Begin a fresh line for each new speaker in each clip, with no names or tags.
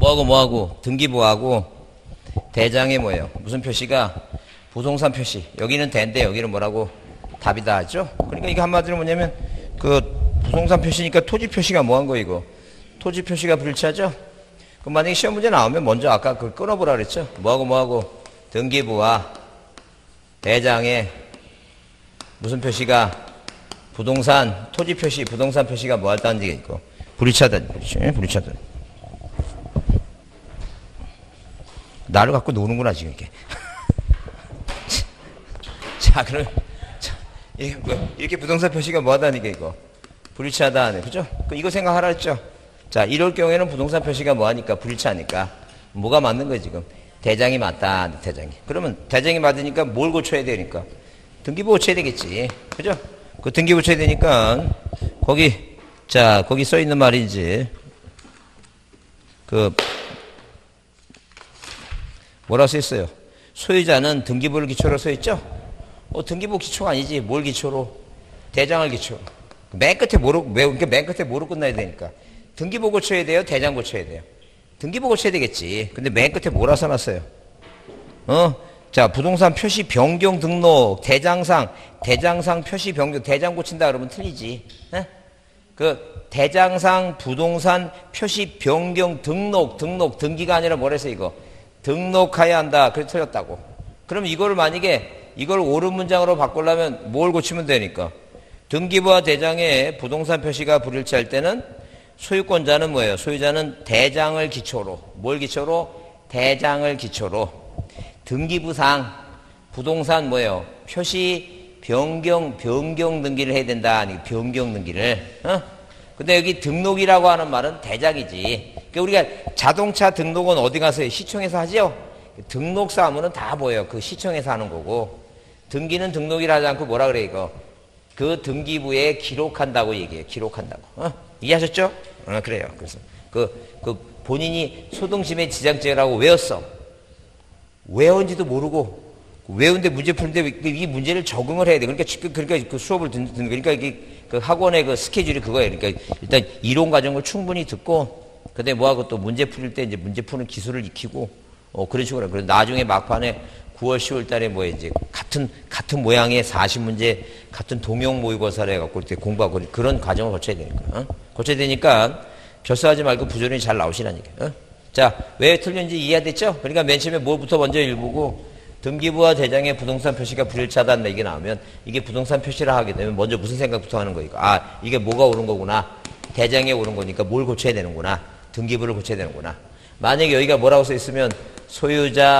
뭐하고 등기부하고 대장에 뭐예요? 무슨 표시가? 부동산 표시. 여기는 대인데 여기는 뭐라고? 답이다 하죠? 그러니까 이게 한마디로 뭐냐면 그 부동산 표시니까 토지 표시가 뭐한 거 이거? 토지 표시가 불일치하죠? 그럼 만약에 시험 문제 나오면 먼저 아까 그 끊어보라 그랬죠? 뭐하고 등기부와 대장에 무슨 표시가? 부동산 토지 표시 부동산 표시가 뭐 할다는 게 있고 불일치하다는 거죠. 불일치하다. 나를 갖고 노는구나 지금 이렇게. 자 그럼 이렇게 부동산 표시가 뭐 하다는 게 이거 불일치하다. 그죠? 이거 생각하라 했죠? 자 이럴 경우에는 부동산 표시가 뭐 하니까 불일치하니까 뭐가 맞는 거예요 지금? 대장이 맞다. 대장이. 그러면 대장이 맞으니까 뭘 고쳐야 되니까? 등기부 고쳐야 되겠지. 그죠? 그 등기부 고쳐야 되니까 거기 써 있는 말이지. 뭐라 써 있어요? 소유자는 등기부를 기초로 써 있죠? 등기부 기초가 아니지. 뭘 기초로? 대장을 기초로. 맨 끝에 뭐로 끝나야 되니까. 등기부 고쳐야 돼요? 대장 고쳐야 돼요? 등기부 고쳐야 되겠지. 근데 맨 끝에 뭐라 써놨어요? 자, 부동산 표시 변경 등록, 대장상 표시 변경, 대장 고친다 그러면 틀리지. 대장상 부동산 표시 변경 등록, 등기가 아니라 뭐래서 이거? 등록해야 한다. 그래서 틀렸다고. 그럼 이거를 만약에 이걸 옳은 문장으로 바꾸려면 뭘 고치면 되니까? 등기부와 대장의 부동산 표시가 불일치할 때는 소유권자는 뭐예요? 소유자는 대장을 기초로. 뭘 기초로? 대장을 기초로. 등기부상 부동산 뭐예요? 표시 변경 등기를 해야 된다. 변경 등기를. 근데 여기 등록이라고 하는 말은 대장이지. 그러니까 우리가 자동차 등록은 어디 가서 해요? 시청에서 하죠? 등록 사무는 다 뭐예요? 그 시청에서 하는 거고. 등기는 등록이라 하지 않고 뭐라 그래 이거? 그 등기부에 기록한다고 얘기해요. 기록한다고. 이해하셨죠? 그래요. 그래서 본인이 소등심의 지장죄라고 외웠어. 외웠는지도 모르고 외운데 문제 푸는데 이 문제를 적응을 해야 돼. 그러니까 그 수업을 듣는 그러니까 이게 그 학원의 그 스케줄이 그거예요. 그러니까 일단 이론 과정을 충분히 듣고 그다음에 뭐하고 또 문제 풀릴 때 이제 문제 푸는 기술을 익히고 그런 식으로. 그래서 나중에 막판에 9월 10월 달에 뭐 이제 같은 모양의 40문제 같은 동형 모의고사를 해갖고 이렇게 공부하고 그런 과정을 거쳐야 되니까. 거쳐야 되니까 결사하지 말고 부지런히 잘 나오시라니까. 자, 왜 틀렸는지 이해됐죠? 그러니까 맨 처음에 뭐부터 먼저 읽고 등기부와 대장의 부동산 표시가 불일치하다는 얘기 나오면 이게 부동산 표시라 하게 되면 먼저 무슨 생각부터 하는 거니까 이게 뭐가 옳은 거구나. 대장에 옳은 거니까 뭘 고쳐야 되는구나. 등기부를 고쳐야 되는구나. 만약에 여기가 뭐라고 써 있으면 소유자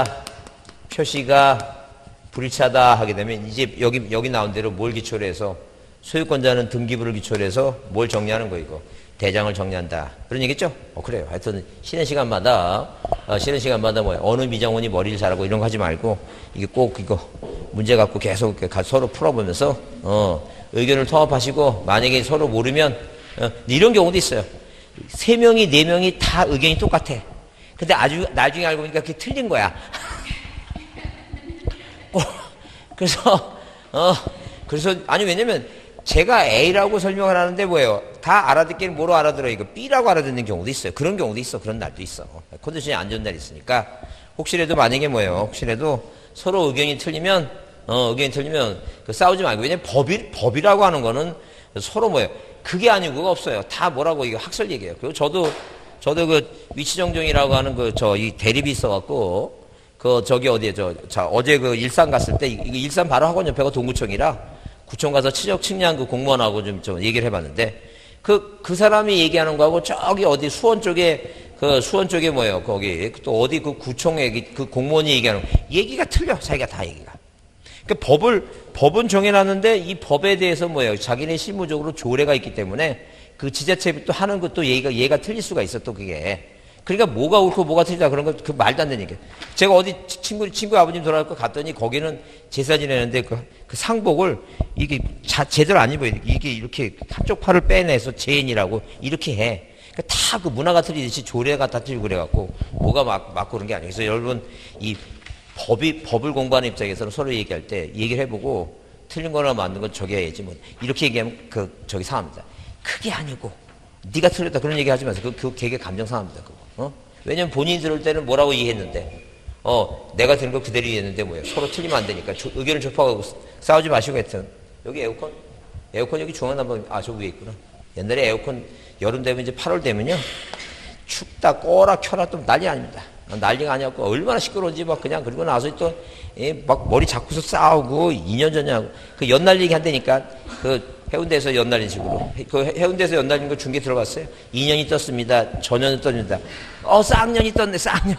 표시가 불일치하다 하게 되면 이제 여기 나온 대로 뭘 기초로 해서 소유권자는 등기부를 기초로 해서 뭘 정리하는 거 이거 대장을 정리한다 그런 얘기겠죠? 그래요. 하여튼 쉬는 시간마다 뭐예요? 어느 미장원이 머리를 잘하고 이런 거 하지 말고 이게 꼭 이거 문제 갖고 계속 서로 풀어보면서 의견을 통합하시고 만약에 서로 모르면 이런 경우도 있어요. 3명이 4명이 다 의견이 똑같아. 근데 나중에 알고 보니까 그게 틀린 거야. 그래서 아니 왜냐면 제가 A라고 설명을 하는데 뭐예요? 다 알아듣기는 뭐로 알아들어요? 이거 B라고 알아듣는 경우도 있어요. 그런 경우도 있어. 그런 날도 있어. 컨디션이 안 좋은 날이 있으니까 혹시라도 만약에 뭐예요? 혹시라도 서로 의견이 틀리면 싸우지 말고. 왜냐면 법이라고 하는 거는 서로 뭐예요? 그게 아니고 그거 없어요. 다 뭐라고 이거 학설 얘기예요. 그리고 저도 그 위치정정이라고 하는 이 대립이 있어갖고 어제 일산 갔을 때 일산 바로 학원 옆에가 동구청이라 구청 가서 측량 그 공무원하고 좀 얘기를 해봤는데 그 사람이 얘기하는 거하고 저기 어디 수원 쪽에 뭐예요? 거기 또 어디 그 구청에 그 공무원이 얘기하는 얘기가 틀려. 자기가 다 얘기가. 법은 정해놨는데 이 법에 대해서 뭐예요? 자기네 실무적으로 조례가 있기 때문에 그 지자체 또 하는 것도 얘가 틀릴 수가 있어 또 그게. 그러니까 뭐가 옳고 뭐가 틀리다 그런 거 그 말도 안 되는 얘기. 제가 어디 친구 아버님 돌아갈 거 갔더니 거기는 제사 지내는데 그 상복을 이게 제대로 안 입어요. 이게 이렇게 한쪽 팔을 빼내서 제인이라고 이렇게 해. 그러니까 다 그 문화가 틀리듯이 조례가 다 틀리고 그래갖고 뭐가 맞고 그런 게 아니에요. 그래서 여러분 이 법을 공부하는 입장에서는 서로 얘기할 때 얘기를 해보고 틀린 거나 맞는 건 저기 해야지 뭐 이렇게 얘기하면 저기 상합니다. 그게 아니고 네가 틀렸다 그런 얘기 하지 마세요. 그게 감정 상합니다. 그거. 왜냐면 본인이 들을 때는 뭐라고 이해했는데, 내가 들은 거 그대로 이해했는데 뭐예요. 서로 틀리면 안 되니까 의견을 좁혀가고 싸우지 마시고 하여튼. 여기 에어컨 여기 중앙난방, 저 위에 있구나. 옛날에 에어컨 여름 되면 이제 8월 되면요. 춥다 꺼라 켜라 또 난리 아닙니다. 난리가 아니었고 얼마나 시끄러운지 막 그냥. 그리고 나서 또 막 머리 잡고서 싸우고 2년 전이하고 그 연날리기 한다니까. 그 해운대에서 연날린 식으로. 그 해운대에서 연날린 거 중계 들어봤어요? 2년이 떴습니다. 전년이 떴습니다. 쌍년이 떴네 쌍년이.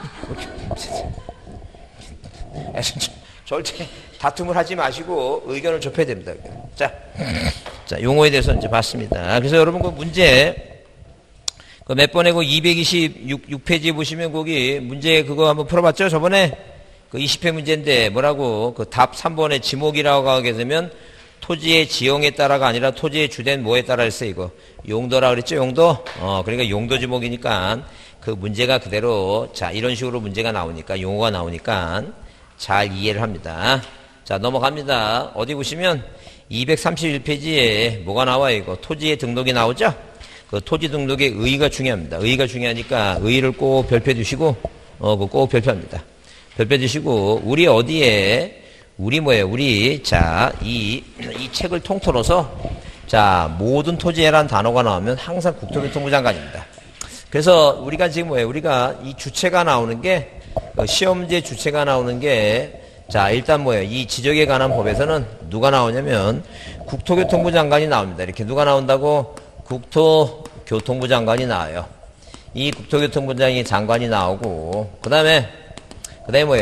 절대 다툼을 하지 마시고 의견을 좁혀야 됩니다. 자, 용어에 대해서 이제 봤습니다. 그래서 여러분 그 문제 그 몇 번에 그 226페이지 보시면 거기 문제 그거 한번 풀어봤죠? 저번에 그 20회 문제인데 뭐라고 그 답 3번에 지목이라고 하게 되면 토지의 지형에 따라가 아니라 토지의 주된 뭐에 따라 했어요, 이거. 용도라 그랬죠, 용도? 그러니까 용도 지목이니까 그 문제가 그대로, 자, 이런 식으로 문제가 나오니까, 용어가 나오니까 잘 이해를 합니다. 자, 넘어갑니다. 어디 보시면 231페이지에 뭐가 나와요, 이거. 토지의 등록이 나오죠? 그 토지 등록의 의의가 중요합니다. 의의가 중요하니까 의의를 꼭 별표해 주시고, 꼭 별표합니다. 별표해 주시고, 우리 어디에, 우리 뭐예요? 우리, 자, 이 책을 통틀어서, 자, 모든 토지에란 단어가 나오면 항상 국토교통부 장관입니다. 그래서 우리가 지금 뭐예요? 우리가 이 주체가 나오는 게, 시험제 주체가 나오는 게, 자, 일단 뭐예요? 이 지적에 관한 법에서는 누가 나오냐면, 국토교통부 장관이 나옵니다. 이렇게 누가 나온다고? 국토교통부 장관이 나와요. 이 국토교통부 장관이 나오고, 그 다음에 뭐예요?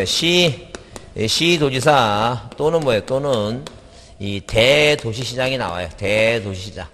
시도지사 또는 뭐예요? 또는 이 대도시시장이 나와요. 대도시시장.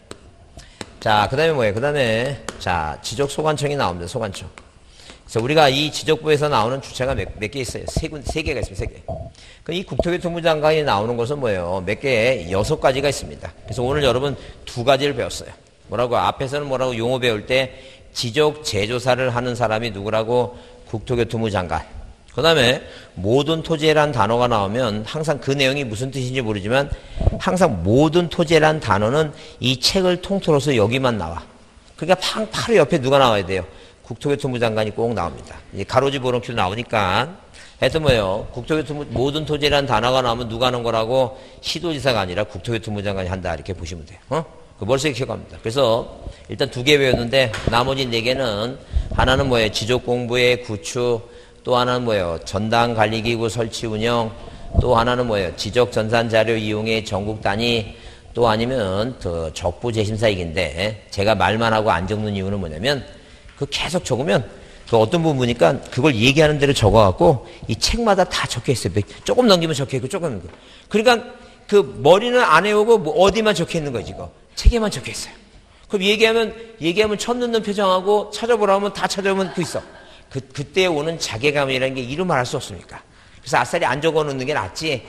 자, 그 다음에 뭐예요? 그 다음에, 자, 지적소관청이 나옵니다. 소관청. 그래서 우리가 이 지적부에서 나오는 주체가 몇 개 있어요? 세 개가 있습니다. 세 개. 이 국토교통부 장관이 나오는 것은 뭐예요? 몇 개? 6가지가 있습니다. 그래서 오늘 여러분 2가지를 배웠어요. 뭐라고? 앞에서는 뭐라고 용어 배울 때 지적 재조사를 하는 사람이 누구라고? 국토교통부 장관. 그 다음에 모든 토지에란 단어가 나오면 항상 그 내용이 무슨 뜻인지 모르지만 항상 모든 토지에란 단어는 이 책을 통틀어서 여기만 나와. 그러니까 바로 옆에 누가 나와야 돼요? 국토교통부 장관이 꼭 나옵니다. 이제 가로지 보름키로 나오니까 하여튼 뭐예요? 국토교통부 모든 토지에란 단어가 나오면 누가 하는 거라고? 시도지사가 아니라 국토교통부 장관이 한다. 이렇게 보시면 돼요. 그 머릿속에 기억합니다. 그래서 일단 2개 외웠는데 나머지 4개는 하나는 뭐예요? 지적공부의 구축, 또 하나는 뭐예요? 전당관리기구 설치 운영, 또 하나는 뭐예요? 지적전산자료 이용의 전국 단위, 또 아니면 더 적부재심사익인데 제가 말만 하고 안 적는 이유는 뭐냐면 그 계속 적으면 그 어떤 부분 보니까 그걸 얘기하는 대로 적어갖고 이 책마다 다 적혀있어요. 조금 넘기면 적혀있고 조금 넘기고. 그러니까 그 머리는 안 해오고 뭐 어디만 적혀있는 거지 이거. 책에만 적혀있어요. 그럼 얘기하면 처음 듣는 표정하고 찾아보라면 다 찾아보면 그 있어. 그때 오는 자괴감이라는 게 이루 말할 수 없습니까? 그래서 아싸리 안 적어 놓는 게 낫지.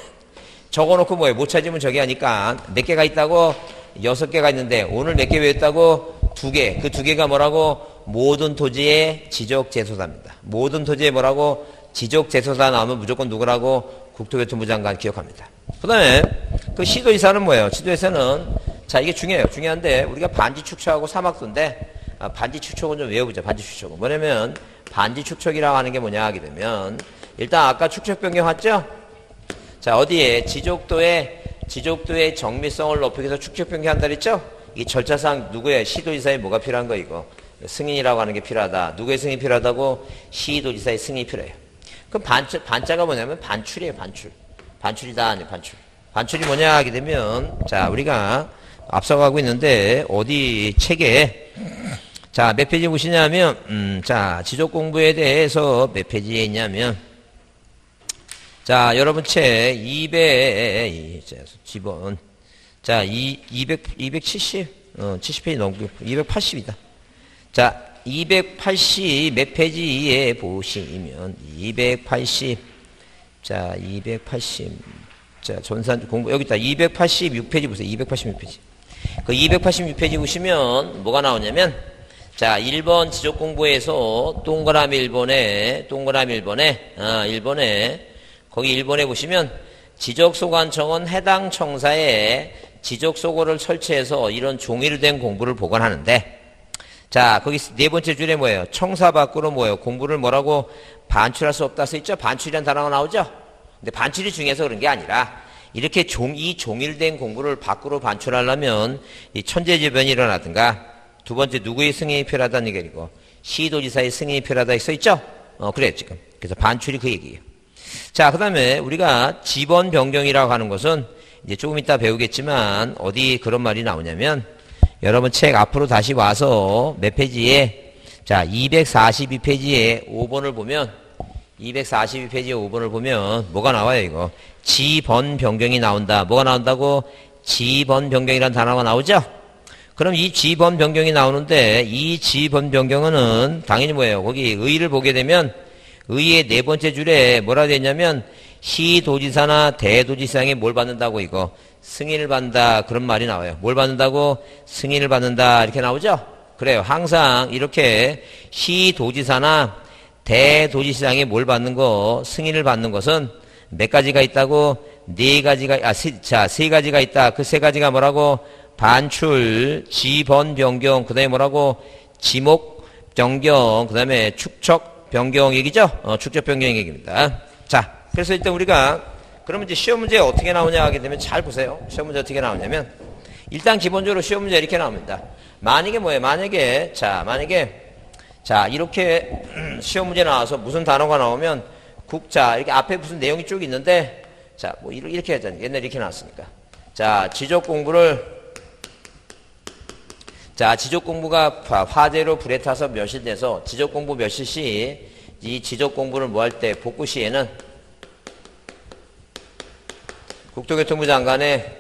적어놓고 뭐예요? 못 찾으면 저기 하니까 몇 개가 있다고? 6개가 있는데 오늘 몇 개 외웠다고? 2개. 그 2개가 뭐라고? 모든 토지의 지적재소사입니다. 모든 토지의 뭐라고? 지적재소사 나오면 무조건 누구라고? 국토교통부 장관 기억합니다. 그 다음에 그 시도지사는 뭐예요? 시도지사는 자 이게 중요해요. 중요한데 우리가 반지축척하고 사막도인데 반지축척은 좀 외워보자. 반지축척은 뭐냐면 반지축척이라고 하는 게 뭐냐 하게 되면 일단 아까 축척 변경 왔죠? 자 어디에 지적도의 정밀성을 높이기 위해서 축척 변경한다 그랬죠? 이 절차상 누구의 시도지사에 뭐가 필요한 거 이거 승인이라고 하는 게 필요하다. 누구의 승인이 필요하다고? 시도지사의 승인이 필요해요. 그럼 반자가 뭐냐면 반출이에요. 반출이다 아니 반출. 반출이 뭐냐 하게 되면 자 우리가 앞서가고 있는데 어디 책에 자 몇 페이지 보시냐면 자 지적 공부에 대해서 몇 페이지에 있냐면 자 여러분 책 200 자 270 70페이지 넘고 280이다. 자 280 몇 페이지에 보시면 280 자 280 자 전산 공부 여기 있다. 286페이지 보세요. 286페이지. 그 286페이지 보시면 뭐가 나오냐면 자 1번 지적공부에서 동그라미 1번에 거기 1번에 보시면 지적소관청은 해당 청사에 지적소고를 설치해서 이런 종이로 된 공부를 보관하는데 자, 거기 네 번째 줄에 뭐예요? 청사 밖으로 뭐예요? 공부를 뭐라고 반출할 수 없다 써있죠? 반출이라는 단어가 나오죠? 근데 반출이 중요해서 그런 게 아니라 이렇게 이 종일된 공부를 밖으로 반출하려면 이 천재지변이 일어나든가 두 번째 누구의 승인이 필요하다는 얘기고 시도지사의 승인이 필요하다 써있죠? 그래요 지금. 그래서 반출이 그 얘기예요. 자, 그 다음에 우리가 지번 변경이라고 하는 것은 이제 조금 이따 배우겠지만 어디 그런 말이 나오냐면 여러분 책 앞으로 다시 와서 몇 페이지에 자 242페이지에 5번을 보면 242페이지에 5번을 보면 뭐가 나와요 이거 지번 변경이 나온다. 뭐가 나온다고? 지번 변경이라는 단어가 나오죠? 그럼 이 지번 변경이 나오는데 이 지번 변경은 당연히 뭐예요? 거기 의의를 보게 되면 의의의 네 번째 줄에 뭐라 되어 있냐면 시도지사나 대도지사장이 뭘 받는다고 이거 승인을 받는다 그런 말이 나와요. 뭘 받는다고? 승인을 받는다 이렇게 나오죠? 그래요. 항상 이렇게 시도지사나 대도지사장이 뭘 받는 거 승인을 받는 것은 몇 가지가 있다고? 네 가지가 세 가지가 있다. 그 세 가지가 뭐라고? 반출, 지번 변경, 그 다음에 뭐라고? 지목 변경, 그 다음에 축척 변경 얘기죠? 축척 변경 얘기입니다. 자, 그래서 일단 우리가 그러면 이제 시험 문제 어떻게 나오냐 하게 되면 잘 보세요. 시험 문제 어떻게 나오냐면 일단 기본적으로 시험 문제 이렇게 나옵니다. 만약에 뭐예요? 만약에 이렇게 시험 문제 나와서 무슨 단어가 나오면 자 이렇게 앞에 무슨 내용이 쭉 있는데 자 뭐 이렇게 하잖아요. 옛날에 이렇게 나왔으니까 자 지적 공부가 화재로 불에 타서 멸실돼서 지적 공부 멸실 시 이 지적 공부를 뭐 할 때 복구 시에는 국토교통부 장관의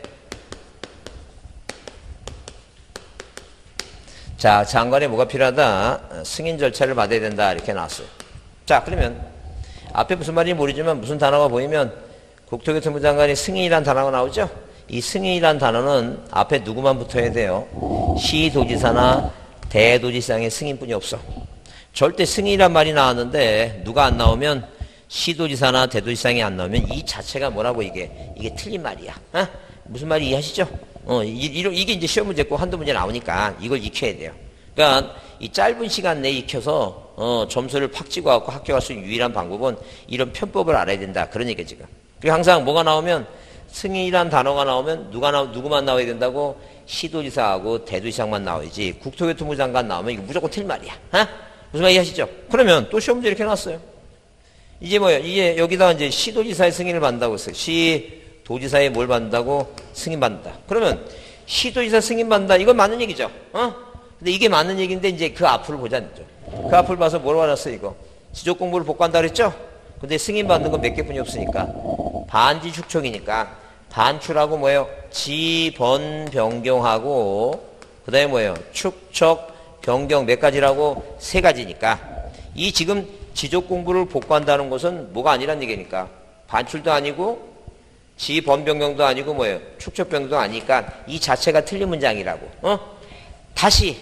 자 장관의 뭐가 필요하다? 승인 절차를 받아야 된다 이렇게 나왔어요. 자 그러면 앞에 무슨 말인지 모르지만 무슨 단어가 보이면 국토교통부 장관의 승인이라는 단어가 나오죠? 이 승인이라는 단어는 앞에 누구만 붙어야 돼요? 시도지사나 대도지사장의 승인뿐이 없어. 절대 승인이란 말이 나왔는데 누가 안 나오면 시도지사나 대도지사장이 안 나오면 이 자체가 뭐라고 이게 틀린 말이야. 무슨 말이 이해하시죠? 이게 이제 시험 문제 꼭 한두 문제 나오니까 이걸 익혀야 돼요. 그러니까 이 짧은 시간 내에 익혀서 점수를 팍 찍어갖고 합격할 수 있는 유일한 방법은 이런 편법을 알아야 된다. 그런 얘기야 지금. 그리고 항상 뭐가 나오면 승인이란 단어가 나오면 누구만 나와야 된다고? 시도지사하고 대도지사만 나와야지. 국토교통부 장관 나오면 이거 무조건 틀린 말이야. 무슨 말 이해하시죠? 그러면 또 시험 문제 이렇게 나왔어요. 이제 뭐예요? 이게 여기다 이제 시도지사의 승인을 받는다고 했어요. 시도지사의 뭘 받는다고? 승인받는다. 그러면 시도지사 승인받는다. 이건 맞는 얘기죠. 근데 이게 맞는 얘기인데 이제 그 앞을 보자는 거죠. 그 앞을 봐서 뭐라고 알았어요 이거? 지적 공부를 복구한다 그랬죠? 근데 승인받는 건 몇 개뿐이 없으니까 반지 축척이니까 반출하고 뭐예요? 지번 변경하고 그 다음에 뭐예요? 축척 변경 몇 가지라고? 세 가지니까 이 지금 지적 공부를 복구한다는 것은 뭐가 아니란 얘기니까 반출도 아니고 지번 변경도 아니고 뭐예요? 축척 변경도 아니니까 이 자체가 틀린 문장이라고. 다시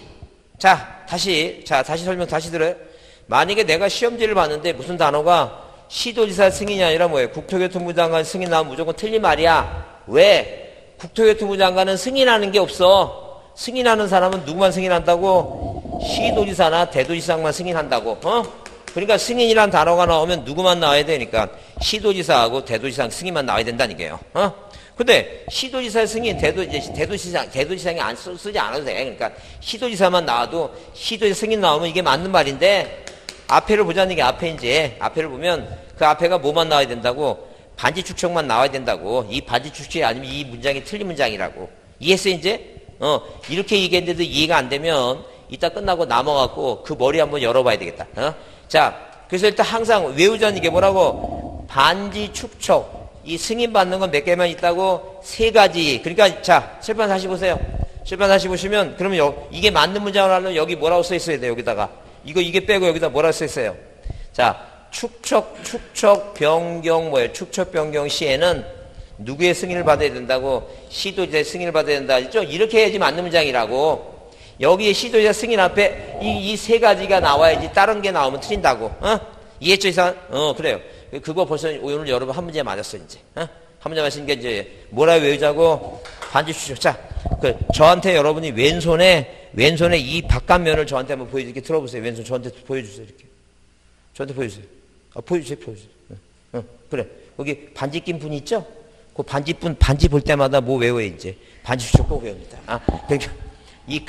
설명 다시 들어요. 만약에 내가 시험지를 봤는데 무슨 단어가 시도지사 승인이 아니라 뭐예요? 국토교통부 장관 승인 나오면 무조건 틀린 말이야. 왜? 국토교통부 장관은 승인하는 게 없어. 승인하는 사람은 누구만 승인한다고? 시도지사나 대도지사만 승인한다고. 그러니까 승인이란 단어가 나오면 누구만 나와야 되니까 시도지사하고 대도지사 승인만 나와야 된다는 얘기예요. 근데 시도지사 승인, 대도지사장이 쓰지 않아도 돼. 그러니까 시도지사만 나와도 시도지사 승인 나오면 이게 맞는 말인데 앞에를 보자는 게 앞에를 보면 그 앞에가 뭐만 나와야 된다고? 반지 축척만 나와야 된다고. 이 반지 축척이 아니면 이 문장이 틀린 문장이라고. 이해했어 이제? 이렇게 얘기했는데도 이해가 안 되면 이따 끝나고 남아갖고 그 머리 한번 열어봐야 되겠다. 자, 그래서 일단 항상 외우자는 이게 뭐라고? 반지 축척. 이 승인받는 건 몇 개만 있다고? 세 가지. 그러니까 자, 칠판 다시 보세요. 칠판 다시 보시면 그러면 이게 맞는 문장을 하려면 여기 뭐라고 써 있어야 돼요? 여기다가. 이게 빼고 여기다 뭐라고 써 있어요? 자, 축척 변경 뭐예요? 축척 변경 시에는 누구의 승인을 받아야 된다고? 시도지사의 승인을 받아야 된다. 있죠? 이렇게 해야지 맞는 문장이라고. 여기에 시도지사 승인 앞에 이 세 가지가 나와야지 다른 게 나오면 틀린다고. 이해했죠, 이상? 그래요. 그거 벌써 오늘 여러분 한 문제 맞았어, 이제. 한 문제 마신 게 이제 뭐라 외우자고? 반지 주십시오. 자, 저한테 여러분이 왼손에 이 바깥면을 저한테 한번 보여드릴게. 들어보세요. 왼손 저한테 보여주세요. 이렇게. 저한테 보여주세요. 보여주세요. 그래. 거기 반지 낀 분 있죠? 그 반지 볼 때마다 뭐 외워요, 이제. 반지 주십시오. 꼭 외웁니다. 그러니까 이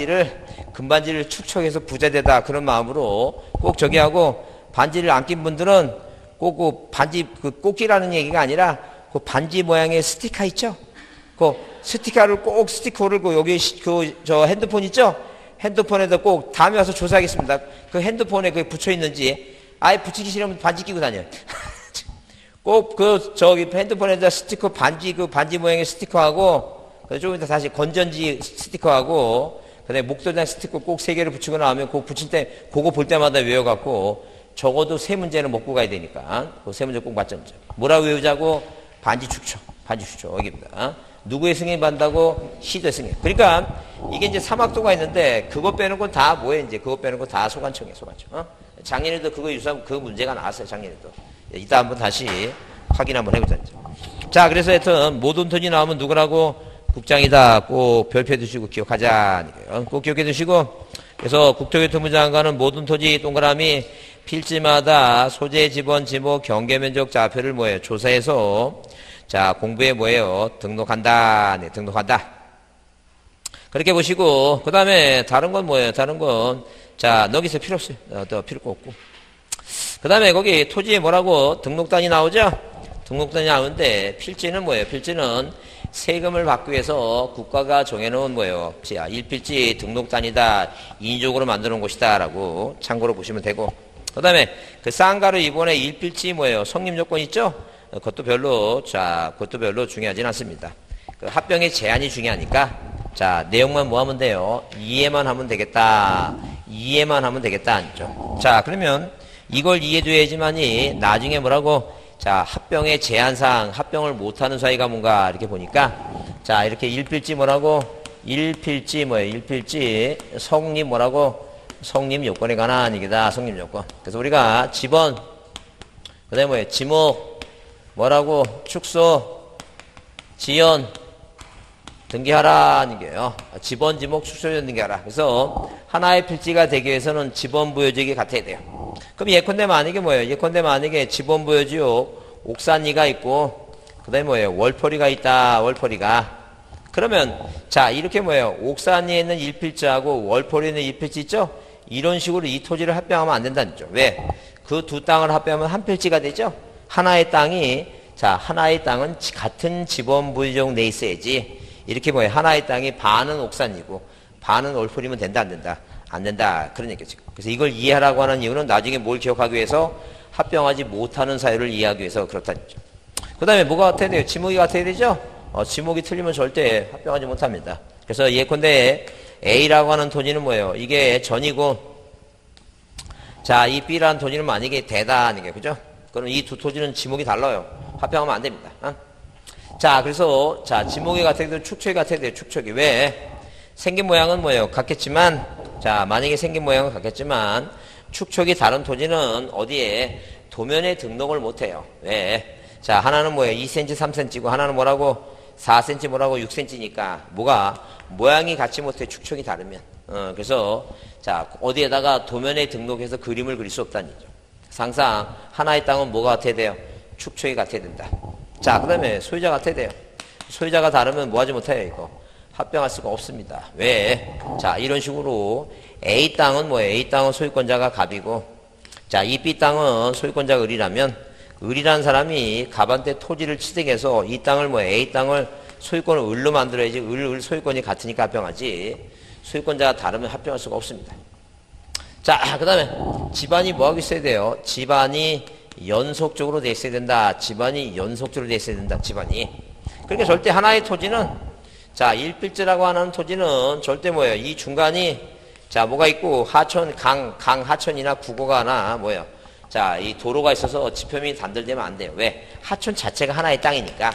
금반지를 축척해서 부자되다. 그런 마음으로 꼭 저기 하고, 반지를 안 낀 분들은 꼭 그 반지, 꼭 끼라는 얘기가 아니라, 그 반지 모양의 스티커 있죠? 그 스티커를 여기 저 핸드폰 있죠? 핸드폰에다 꼭 다음에 와서 조사하겠습니다. 그 핸드폰에 그게 붙여 있는지. 아예 붙이기 싫으면 반지 끼고 다녀요. 꼭 핸드폰에다 스티커 반지 모양의 스티커하고, 좀 이따 다시 건전지 스티커하고, 그다음에 목도장 스티커 꼭 3개를 붙이고 나오면 그거 붙일 때, 그거 볼 때마다 외워갖고, 적어도 3문제는 먹고 가야 되니까, 그 3문제 꼭 맞점. 뭐라고 외우자고? 반지 축척, 여기입니다. 누구의 승인 받는다고? 시도의 승인. 그러니까, 이게 이제 3학도가 있는데, 그거 빼는 건 다 뭐예요, 이제? 그거 빼는 건 다 소관청이에요, 소관청. 작년에도 그거 유사하면 그 문제가 나왔어요, 작년에도. 이따 한번 다시 확인 한번 해보자. 자, 그래서 하여튼, 모든 돈이 나오면 누구라고? 국장이다. 꼭 별표 두시고 기억하자. 꼭 기억해 두시고. 그래서 국토교통부 장관은 모든 토지 동그라미 필지마다 소재, 지번, 지목, 경계면적 좌표를 뭐예요? 조사해서 자, 공부에 뭐예요? 등록한다. 네, 등록한다. 그렇게 보시고, 그 다음에 다른 건 뭐예요? 다른 건, 자, 여기서 필요 없어요. 더 필요 없고. 그 다음에 거기 토지에 뭐라고? 등록단이 나오죠? 등록단이 나오는데, 필지는 뭐예요? 필지는 세금을 받기 위해서 국가가 정해놓은 뭐예요? 1필지 등록단이다. 인위적으로 만들어 놓은 곳이다. 라고 참고로 보시면 되고. 그 다음에 그 쌍가루 이번에 1필지 뭐예요? 성립 요건 있죠? 그것도 별로 중요하진 않습니다. 그 합병의 제한이 중요하니까, 자, 내용만 뭐 하면 돼요? 이해만 하면 되겠다. 아니죠? 자, 그러면 이걸 이해해줘야지만이 나중에 뭐라고? 자, 합병의 제한상, 합병을 못하는 사이가 뭔가 이렇게 보니까, 자, 이렇게 1필지 뭐라고? 1필지, 성립 뭐라고? 성립 요건에 관한 얘기다. 성립 요건. 그래서 우리가 지번, 그 다음에 뭐예요? 지목, 뭐라고? 축소, 지연, 등기하라는 게요. 지번, 지목, 축소, 지연 등기하라. 그래서 하나의 필지가 되기 위해서는 지번 부여지역이 같아야 돼요. 그럼 예컨대 만약에 뭐예요? 예컨대 만약에 지번 부여지역 옥산리가 있고, 그 다음에 뭐예요? 월포리가 있다. 월포리가. 그러면 자, 이렇게 뭐예요? 옥산리에 있는 1필지하고 월포리에 있는 1필지 있죠? 이런 식으로 이 토지를 합병하면 안 된다는 거죠. 왜? 그 두 땅을 합병하면 한 필지가 되죠? 하나의 땅은 같은 지번 부여지역 내에 있어야지. 이렇게 뭐예요? 하나의 땅이 반은 옥산이고 반은 월포리면 된다, 안 된다? 안 된다. 그런 얘기죠. 그래서 이걸 이해하라고 하는 이유는 나중에 뭘 기억하기 위해서 합병하지 못하는 사유를 이해하기 위해서 그렇다는 거죠. 그 다음에 뭐가 같아야 돼요? 지목이 같아야 되죠? 지목이 틀리면 절대 합병하지 못합니다. 그래서 예컨대 A라고 하는 토지는 뭐예요? 이게 전이고, 자, 이 B라는 토지는 만약에 대다는 게, 그죠? 그럼 이 두 토지는 지목이 달라요. 합병하면 안 됩니다. 자, 그래서, 자, 지목이 같아야 돼요? 축척이 같아야 돼요? 축척이. 왜? 생긴 모양은 뭐예요? 같겠지만, 자, 만약에 생긴 모양은 같겠지만, 축척이 다른 토지는 어디에? 도면에 등록을 못 해요. 왜? 자, 하나는 뭐예요? 2cm, 3cm고, 하나는 뭐라고? 4cm 뭐라고? 6cm니까, 모양이 같이 못해. 축척이 다르면. 그래서, 자, 어디에다가 도면에 등록해서 그림을 그릴 수 없다는 얘기죠. 항상, 하나의 땅은 뭐가 같아야 돼요? 축척이 같아야 된다. 자, 그 다음에 소유자 같아야 돼요. 소유자가 다르면 뭐 하지 못해요, 이거? 합병할 수가 없습니다. 왜? 자, 이런 식으로 A 땅은 뭐예요? A 땅은 소유권자가 갑이고, 자, 이 B 땅은 소유권자가 을이라면, 을이라는 사람이 갑한테 토지를 취득해서 이 땅을 뭐예요? A 땅을 소유권을 을로 만들어야지. 을 소유권이 같으니까 합병하지. 소유권자가 다르면 합병할 수가 없습니다. 자, 그 다음에 집안이 뭐하고 있어야 돼요? 집안이 연속적으로 돼 있어야 된다. 집안이 연속적으로 돼 있어야 된다. 집안이. 그러니까 절대 하나의 토지는, 자, 1필지라고 하는 토지는 절대 뭐예요? 이 중간이, 자, 뭐가 있고, 하천, 강 하천이나 국어가 하나, 뭐예요? 자, 이 도로가 있어서 지표면이 단절되면 안 돼요. 왜? 하천 자체가 하나의 땅이니까.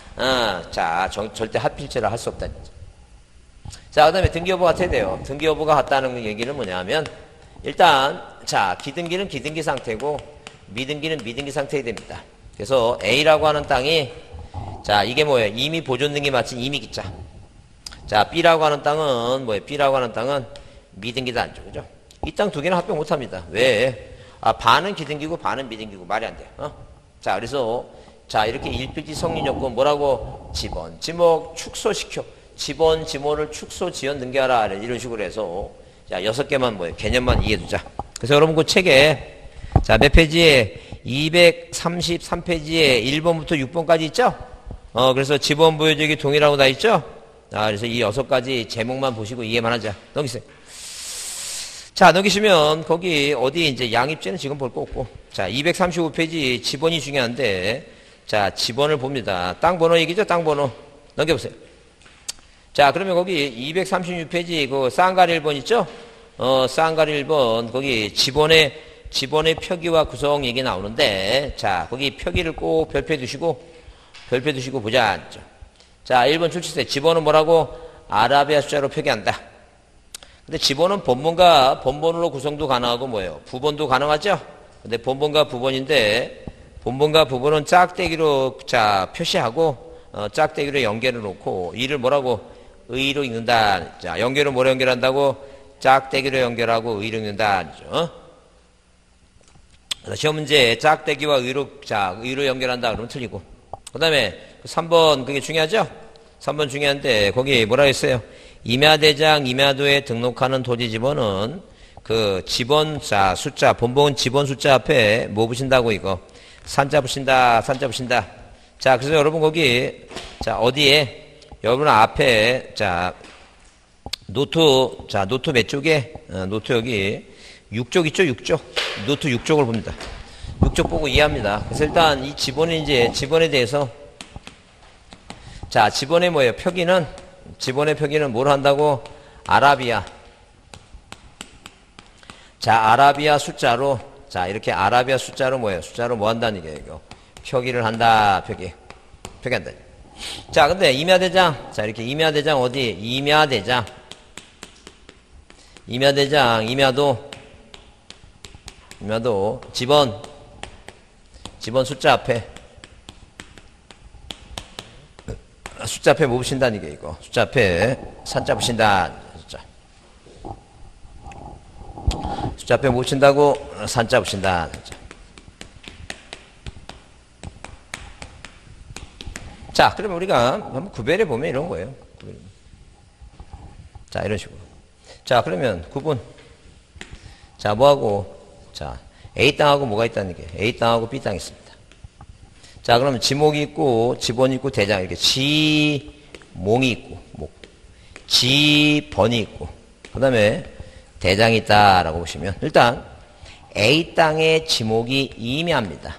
자, 절대 합필지라 할 수 없다는 거죠. 자, 그 다음에 등기 여부가 같아야 돼요. 등기 여부가 같다는 얘기는 뭐냐면, 일단, 자, 기등기는 기등기 상태고, 미등기는 미등기 상태가 됩니다. 그래서 A라고 하는 땅이 자, 이게 뭐예요? 이미 보존 등기 마친 이미 기자. 자, B라고 하는 땅은 뭐예요? B라고 하는 땅은 미등기도 안 줘. 그죠? 이 땅 두 개는 합병 못 합니다. 왜? 반은 기등기고 반은 미등기고 말이 안 돼. 자, 그래서 자, 이렇게 일필지 성립 요건 뭐라고? 지번, 지목 축소시켜. 지번, 지모를 축소, 지연 등기하라. 이런 식으로 해서 자, 6개만 뭐예요? 개념만 이해해 두자. 그래서 여러분 그 책에 자, 몇 페이지에 233페이지에 1번부터 6번까지 있죠? 그래서 지번 부여적이 동일하고 다 있죠? 그래서 이 6가지 제목만 보시고 이해만 하자. 넘기세요. 자, 넘기시면 거기 어디 이제 양입제는 지금 볼 거 없고. 자, 235페이지 지번이 중요한데 자, 지번을 봅니다. 땅 번호 얘기죠? 땅 번호. 넘겨보세요. 자, 그러면 거기 236페이지 그 쌍가리 1번 있죠? 쌍가리 1번 거기 지번의 표기와 구성 얘기 나오는데 자, 거기 표기를 꼭 별표해 두시고 보자. 자, 1번 출치세. 지번은 뭐라고? 아라비아 숫자로 표기한다. 근데 지번은 본번과 본번으로 구성도 가능하고 뭐예요? 부번도 가능하죠? 근데 본번과 부번인데 본번과 부번은 짝대기로 자, 표시하고 짝대기로 연결해 놓고 이를 뭐라고? 의로 읽는다. 자, 연결은 뭐로 연결한다고? 짝대기로 연결하고 의로 읽는다. 시험 문제 짝대기와 의로 연결한다. 그러면 틀리고. 그 다음에 3번 그게 중요하죠? 3번 중요한데 거기 뭐라 했어요? 임야대장, 임야도에 등록하는 토지 지번은 그 지번 숫자, 본번 지번 숫자 앞에 뭐 붙인다고 이거? 산자 붙인다. 자, 그래서 여러분 거기 자, 어디에? 여러분 앞에 자, 노트 몇 쪽에? 노트 여기 6쪽 있죠? 6쪽. 노트 6쪽을 봅니다. 6쪽 보고 이해합니다. 그래서 일단 이 지번에 대해서 자, 지번의 뭐예요? 지번의 표기는 뭘 한다고? 아라비아. 자, 아라비아 숫자로 자, 이렇게 아라비아 숫자로 뭐예요? 숫자로 뭐 한다는 얘기예요? 표기를 한다. 표기한다. 자, 근데 임야대장. 자, 이렇게 임야대장 어디? 임야도 지번 숫자 앞에 뭐 붙인다는 게 이거. 숫자 앞에 산자 붙인다. 숫자 앞에 뭐 붙인다고? 산자 붙인다. 자, 그러면 우리가 한번 구별해 보면 이런 거예요. 자, 이런 식으로. 자, 그러면 구분. 자, 뭐하고? 자, A 땅하고 뭐가 있다는 게? A 땅하고 B 땅이 있습니다. 자, 그러면 지목이 있고, 지번이 있고, 대장, 이렇게 지몽이 있고, 지번이 있고, 그 다음에 대장이 있다라고 보시면, 일단, A 땅의 지목이 임야입니다.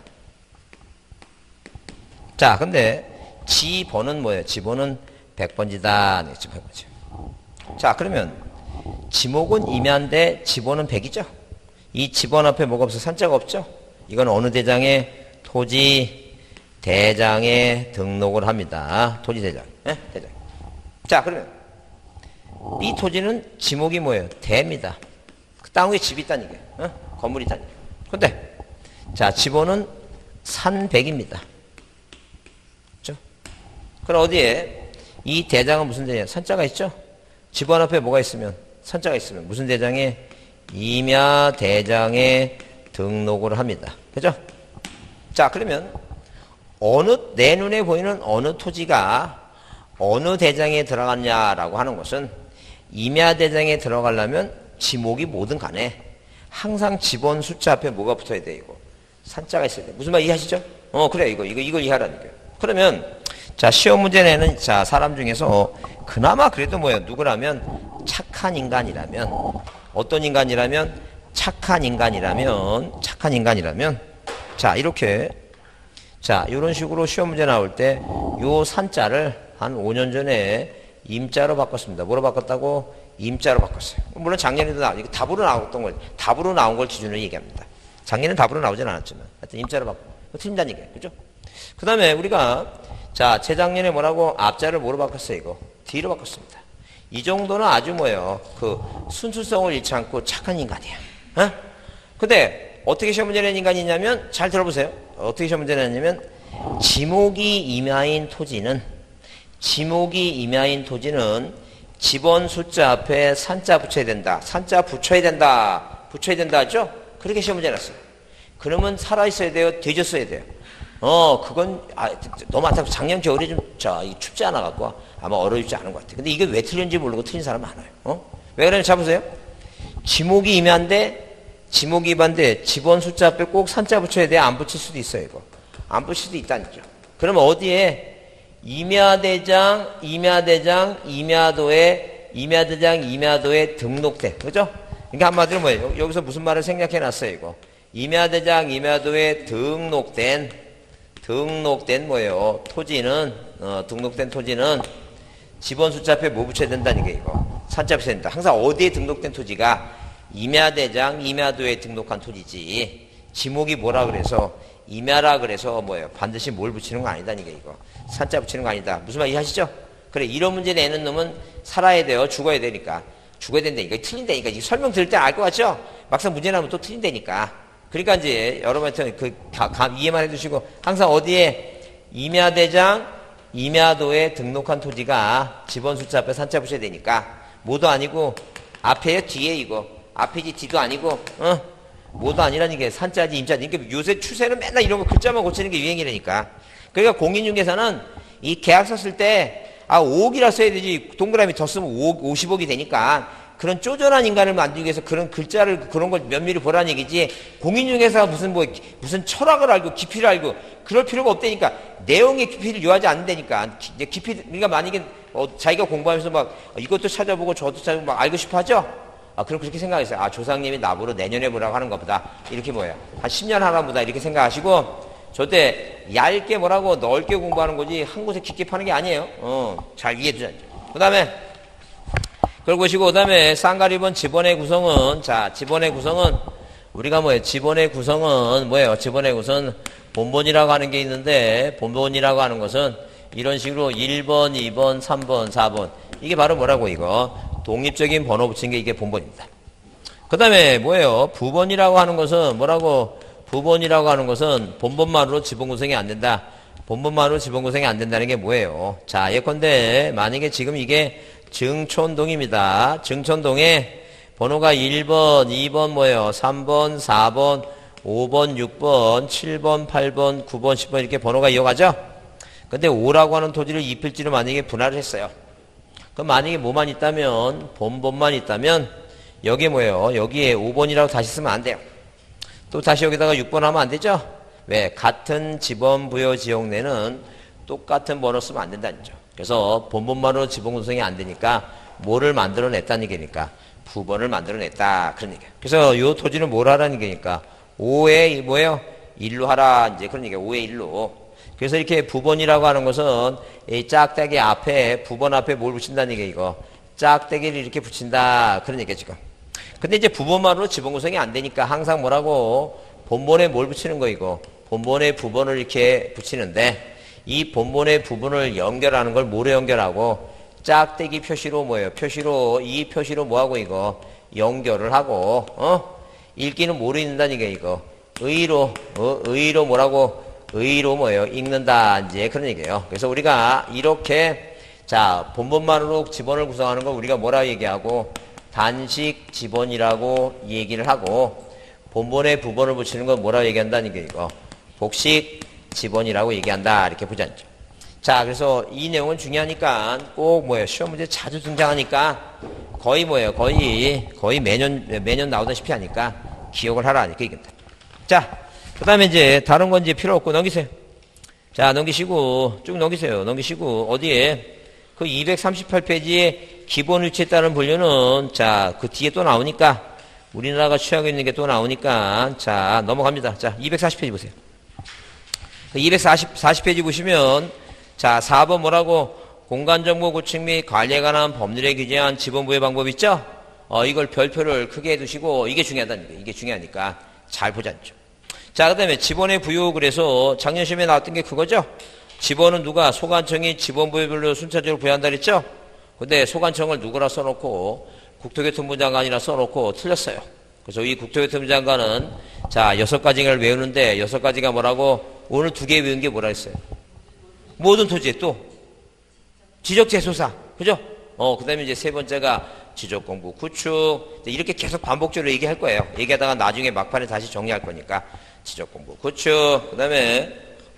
자, 근데, 지번은 뭐예요? 지번은 100번지다. 100번지. 자, 그러면, 지목은 임야인데, 지번은 100이죠? 이 지번 앞에 뭐가 없어? 산자가 없죠? 이건 어느 대장에? 토지 대장에 등록을 합니다. 토지 대장. 네? 대장. 자, 그러면 이 토지는 지목이 뭐예요? 대입니다. 그 땅 위에 집이 있다는 얘기예요. 건물이 있다는 얘기예요. 근데 자, 지번은 산 100입니다. 그렇죠? 그럼 어디에? 이 대장은 무슨 대장이에요? 산자가 있죠? 지번 앞에 뭐가 있으면? 산자가 있으면 무슨 대장에? 임야 대장에 등록을 합니다. 그죠? 자, 그러면 내 눈에 보이는 어느 토지가 어느 대장에 들어갔냐라고 하는 것은 임야 대장에 들어가려면 지목이 뭐든 간에 항상 지번 숫자 앞에 뭐가 붙어야 돼, 이거? 산자가 있어야 돼. 무슨 말 이해하시죠? 그래, 이걸 이해하라는 거예요. 그러면, 자, 시험 문제 내는, 자, 사람 중에서 그나마 그래도 뭐예요? 누구라면 착한 인간이라면, 어떤 인간이라면, 착한 인간이라면, 자, 이렇게, 자, 이런 식으로 시험 문제 나올 때, 요 산자를 한 5년 전에 임자로 바꿨습니다. 뭐로 바꿨다고? 임자로 바꿨어요. 물론 작년에도 이거 답으로 나온 걸 기준으로 얘기합니다. 작년엔 답으로 나오진 않았지만, 하여튼 임자로 바꾸고. 틀린다는 얘기예요. 그죠? 그 다음에 우리가, 자, 재작년에 뭐라고? 앞자를 뭐로 바꿨어요, 이거? D로 바꿨습니다. 이 정도는 아주 뭐예요? 그 순수성을 잃지 않고 착한 인간이야. 근데 어떻게 시험 문제 낸 인간이냐면 잘 들어보세요. 어떻게 시험 문제 냈냐면 지목이 임야인 토지는 집원 숫자 앞에 산자 붙여야 된다. 산자 붙여야 된다. 붙여야 된다 하죠? 그렇게 시험 문제 냈어요. 그러면 살아있어야 돼요? 되졌어야 돼요? 그건, 너무 안타깝고 작년 겨울에 춥지 않아갖고 아마 얼어 있지 않은 것 같아요. 근데 이게 왜 틀린지 모르고 틀린 사람 많아요. 왜 그러냐면 자 보세요. 지목이 임야인데, 집원 숫자 앞에 꼭 산자 붙여야 돼? 안 붙일 수도 있어요, 이거. 안 붙일 수도 있다니까. 그러면 어디에? 임야대장, 임야도에 등록돼. 그죠? 그러니까 한마디로 뭐예요? 여기서 무슨 말을 생략해 놨어요, 이거. 임야대장, 임야도에 등록된 뭐예요? 등록된 토지는 집원 숫자 앞에 뭐 붙여야 된다는 게 이거. 산자 붙여야 된다. 항상 어디에 등록된 토지가 임야대장, 임야도에 등록한 토지지. 지목이 뭐라 그래서 임야라 그래서 뭐예요? 반드시 뭘 붙이는 거 아니다니까 이거. 산자 붙이는 거 아니다. 무슨 말 이해하시죠? 그래, 이런 문제 내는 놈은 살아야 돼요. 죽어야 되니까. 죽어야 된다니까. 틀린다니까. 이 설명 들을 때 알 것 같죠? 막상 문제 나면 또 틀린다니까. 그러니까 이제 여러분한테 이해만 해두시고 항상 어디에 임야대장, 임야도에 등록한 토지가 집원 숫자 앞에 산자 붙여야 되니까 뭐도 아니고 앞에요? 뒤에 이거. 앞이지 뒤도 아니고 뭐도 아니라는 게 산자지 임자지. 그러니까 요새 추세는 맨날 이런 거 글자만 고치는 게 유행이라니까. 그러니까 공인중개사는 이 계약서 쓸 때 5억이라 써야 되지 동그라미 더 쓰면 50억이 되니까 그런 쪼잔한 인간을 만들기 위해서 그런 글자를 그런 걸 면밀히 보라는 얘기지. 공인중개사가 무슨 철학을 알고 깊이를 알고 그럴 필요가 없다니까. 내용의 깊이를 요하지 않는다니까. 깊이 그러니까 만약에 자기가 공부하면서 막 이것도 찾아보고 저도 찾아보고 막 알고 싶어 하죠. 그럼 그렇게 생각했어요. 조상님이 나보러 내년에 보라고 하는 것보다 이렇게 뭐예요? 한 10년 하나 보다 이렇게 생각하시고 저때 얇게 뭐라고 넓게 공부하는 거지 한 곳에 깊게 파는 게 아니에요. 잘 이해해 두자. 그 다음에 그걸 보시고 그 다음에 쌍가리본 지번의 구성은 지번의 구성은 우리가 뭐예요? 지번의 구성은 뭐예요? 지번의 구성은 본본이라고 하는 게 있는데 본본이라고 하는 것은 이런 식으로 1번, 2번, 3번, 4번 이게 바로 뭐라고 이거 독립적인 번호 붙인 게 이게 본본입니다. 그 다음에 뭐예요? 부본이라고 하는 것은 뭐라고? 부본이라고 하는 것은 본본만으로 지번 구성이 안 된다. 본본만으로 지번 구성이 안 된다는 게 뭐예요? 예컨대 만약에 지금 이게 증촌동입니다. 증촌동에 번호가 1번, 2번 뭐예요? 3번, 4번, 5번, 6번, 7번, 8번, 9번, 10번 이렇게 번호가 이어가죠? 근데 5라고 하는 토지를 입힐지로 만약에 분할을 했어요. 그럼 만약에 뭐만 있다면 본본만 있다면 여기에 뭐예요? 여기에 5번이라고 다시 쓰면 안 돼요. 또 다시 여기다가 6번 하면 안 되죠? 왜? 같은 지번 부여 지역 내는 똑같은 번호 쓰면 안 된다는 거죠. 그래서 본본만으로 지번 구성이 안 되니까 뭐를 만들어냈다는 얘기니까 부번을 만들어냈다 그런 얘기예요. 그래서 이 토지는 뭘 하라는 얘기니까 5에 뭐예요? 1로 하라 이제 그런 얘기예요. 5에 1로. 그래서 이렇게 부번이라고 하는 것은 이 짝대기 앞에 부번 앞에 뭘 붙인다는 얘기예요. 이거 짝대기를 이렇게 붙인다 그런 얘기예요 지금. 근데 이제 부번만으로 지번 구성이 안 되니까 항상 뭐라고 본본에 뭘 붙이는 거 이거 본본에 부번을 이렇게 붙이는데 이 본본의 부분을 연결하는 걸 뭐로 연결하고 짝대기 표시로 뭐예요? 이 표시로 뭐하고 이거 연결을 하고 읽기는 뭐로 읽는다는 게 이거 의로 뭐라고 의로 뭐예요? 읽는다 이제 그런 얘기예요. 그래서 우리가 이렇게 본본만으로 지번을 구성하는 걸 우리가 뭐라 얘기하고 단식 지번이라고 얘기를 하고 본본에 부번을 붙이는 건 뭐라고 얘기한다는 게 이거 복식 지번이라고 얘기한다 이렇게 보자. 그래서 이 내용은 중요하니까 꼭 뭐예요? 시험 문제 자주 등장하니까 거의 뭐예요? 거의 매년 나오다시피 하니까 기억을 하라 이렇게 얘기합니다. 그 다음에 이제 다른 건 이제 필요 없고 넘기세요. 넘기시고 쭉 넘기시고 어디에 그 238페이지에 기본 위치에 따른 분류는 그 뒤에 또 나오니까 우리나라가 취하고 있는 게 또 나오니까 넘어갑니다. 240페이지 보세요. 240페이지 보시면 4번 뭐라고 공간정보 구축 및 관리에 관한 법률에 규정한 지번부여 방법 있죠? 이걸 별표를 크게 해두시고 이게 중요하다는 거예요. 이게 중요하니까 잘 보자죠. 그 다음에 지번의 부여 그래서 작년 시험에 나왔던 게 그거죠? 지번은 누가 소관청이 지번부여별로 순차적으로 부여한다 그랬죠? 근데 소관청을 누구라 써놓고 국토교통부 장관이라 써놓고 틀렸어요. 그래서 이 국토교통부 장관은 자, 6가지를 외우는데 6가지가 뭐라고? 오늘 2개 외운 게 뭐라 했어요? 모든 토지에 또 지적재소사. 그죠? 그 다음에 이제 3번째가 지적공부 구축. 이렇게 계속 반복적으로 얘기할 거예요. 얘기하다가 나중에 막판에 다시 정리할 거니까. 지적공부 구축. 그 다음에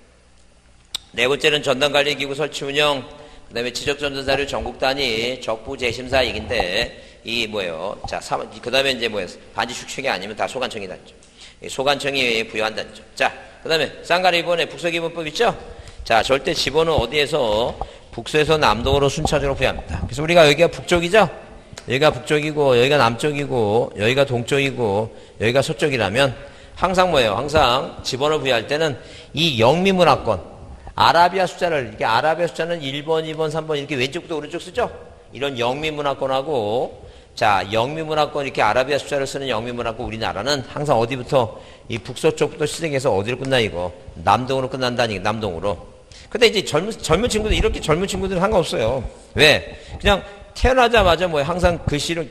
4번째는 전담관리기구 설치 운영. 그 다음에 지적전자자료 전국 단위 적부 재심사 얘기인데, 이 뭐예요? 자, 그 다음에 이제 뭐예요? 반지 축척이 아니면 다 소관청이 단죠. 소관청이 부여한다는 점. 자, 그 다음에 쌍가리 이번에 북서기본법 있죠? 자, 절대 지번은 어디에서? 북서에서 남동으로 순차적으로 부여합니다. 그래서 우리가 여기가 북쪽이죠? 여기가 북쪽이고, 여기가 남쪽이고, 여기가 동쪽이고, 여기가 서쪽이라면 항상 뭐예요? 항상 지번을 부여할 때는 이 영미문화권, 아라비아 숫자를, 이게 아라비아 숫자는 1번, 2번, 3번 이렇게 왼쪽부터 오른쪽 쓰죠? 이런 영미문화권하고, 자, 영미문화권, 이렇게 아라비아 숫자를 쓰는 영미문화권 우리나라는 항상 어디부터, 이 북서쪽부터 시작해서 어디로 끝나, 이거? 남동으로 끝난다니, 남동으로. 근데 이제 젊은 친구들, 이렇게 젊은 친구들은 상관없어요. 왜? 그냥 태어나자마자 뭐야, 항상 글씨를,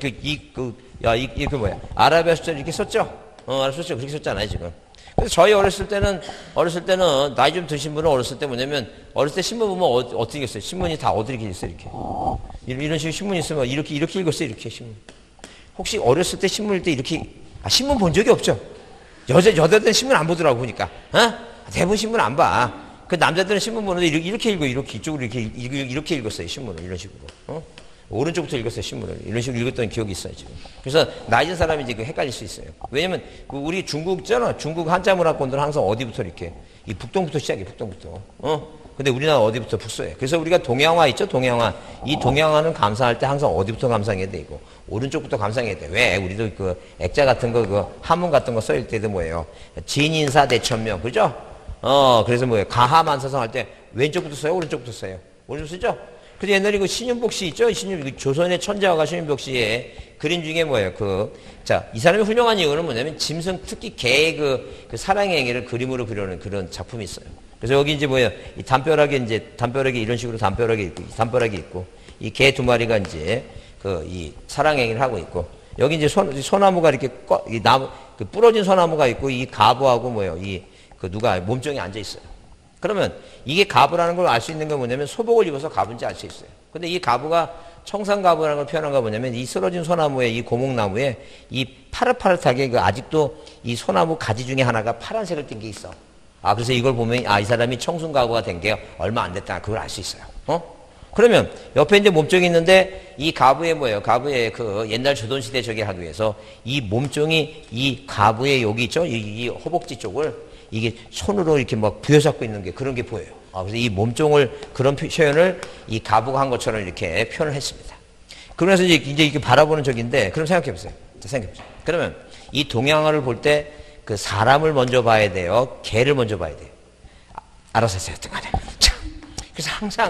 이거 뭐야, 아라비아 숫자를 이렇게 썼죠? 아라비아 숫자 그렇게 썼잖아요, 지금. 그래서 저희 어렸을 때는, 나이 좀 드신 분은 어렸을 때 뭐냐면, 어렸을 때 신문 보면 어떻게 읽었어요? 신문이 다 어떻게 읽었어요, 이렇게. 이런 식으로 신문이 있으면 이렇게 읽었어요, 이렇게 신문. 혹시 어렸을 때 신문일 때 이렇게, 신문 본 적이 없죠? 여자들은 신문 안 보더라고, 보니까. 대부분 신문 안 봐. 그 남자들은 신문 보는데 이렇게 읽어, 이렇게, 이쪽으로 이렇게 읽었어요, 신문을. 이런 식으로. 오른쪽부터 읽었어요, 신문을. 이런 식으로 읽었던 기억이 있어요, 지금. 그래서 나이 든 사람이 이제 헷갈릴 수 있어요. 왜냐면, 우리 중국 있잖아. 중국 한자 문화권들은 항상 어디부터 이렇게, 이 북동부터 시작해, 북동부터. 근데 우리나라 어디부터 북서에. 그래서 우리가 동양화 있죠, 동양화. 이 동양화는 감상할 때 항상 어디부터 감상해야 돼, 이거. 오른쪽부터 감상해야 돼. 왜? 우리도 그 액자 같은 거, 한문 같은 거 써일 때도 뭐예요? 진인사 대천명. 그죠? 그래서 뭐예요? 가하만사성 할 때 왼쪽부터 써요, 오른쪽부터 써요? 오른쪽 쓰죠? 근데 옛날에 그 신윤복 씨 있죠? 조선의 천자화가 신윤복 씨의 그림 중에 뭐예요? 자, 이 사람이 훌륭한 이유는 뭐냐면, 짐승, 특히 개의 그 사랑의 행위를 그림으로 그려놓은 그런 작품이 있어요. 그래서 여기 이제 뭐예요? 이 담벼락에 이런 식으로 담벼락이 있고, 이 개 2마리가 이제 이 사랑의 행위를 하고 있고, 여기 이제 소나무가 이렇게 부러진 소나무가 있고, 이 가부하고 뭐예요? 누가 몸종이 앉아 있어요. 그러면 이게 가부라는 걸 알 수 있는 건 뭐냐면 소복을 입어서 가부인지 알 수 있어요. 근데 이 가부가 청산가부라는 걸 표현한 건 뭐냐면 이 쓰러진 소나무에 이 고목나무에 이 파릇파릇하게 아직도 이 소나무 가지 중에 하나가 파란색을 띈 게 있어. 그래서 이걸 보면 이 사람이 청순가부가 된 게 얼마 안 됐다. 그걸 알 수 있어요. 그러면 옆에 이제 몸종이 있는데 이 가부에 뭐예요? 가부에 옛날 조선시대 저기 하기 위해서 이 몸종이 이 가부의 여기 있죠? 이 허벅지 쪽을 이게 손으로 이렇게 막 부여잡고 있는 게 그런 게 보여요. 그래서 이 몸종을 그런 표현을 이 가부가 한 것처럼 이렇게 표현을 했습니다. 그러면서 이제 이렇게 바라보는 적인데, 그럼 생각해 보세요. 그러면 이 동양화를 볼 때 그 사람을 먼저 봐야 돼요? 개를 먼저 봐야 돼요? 알아서 했어요. 간에. 그래서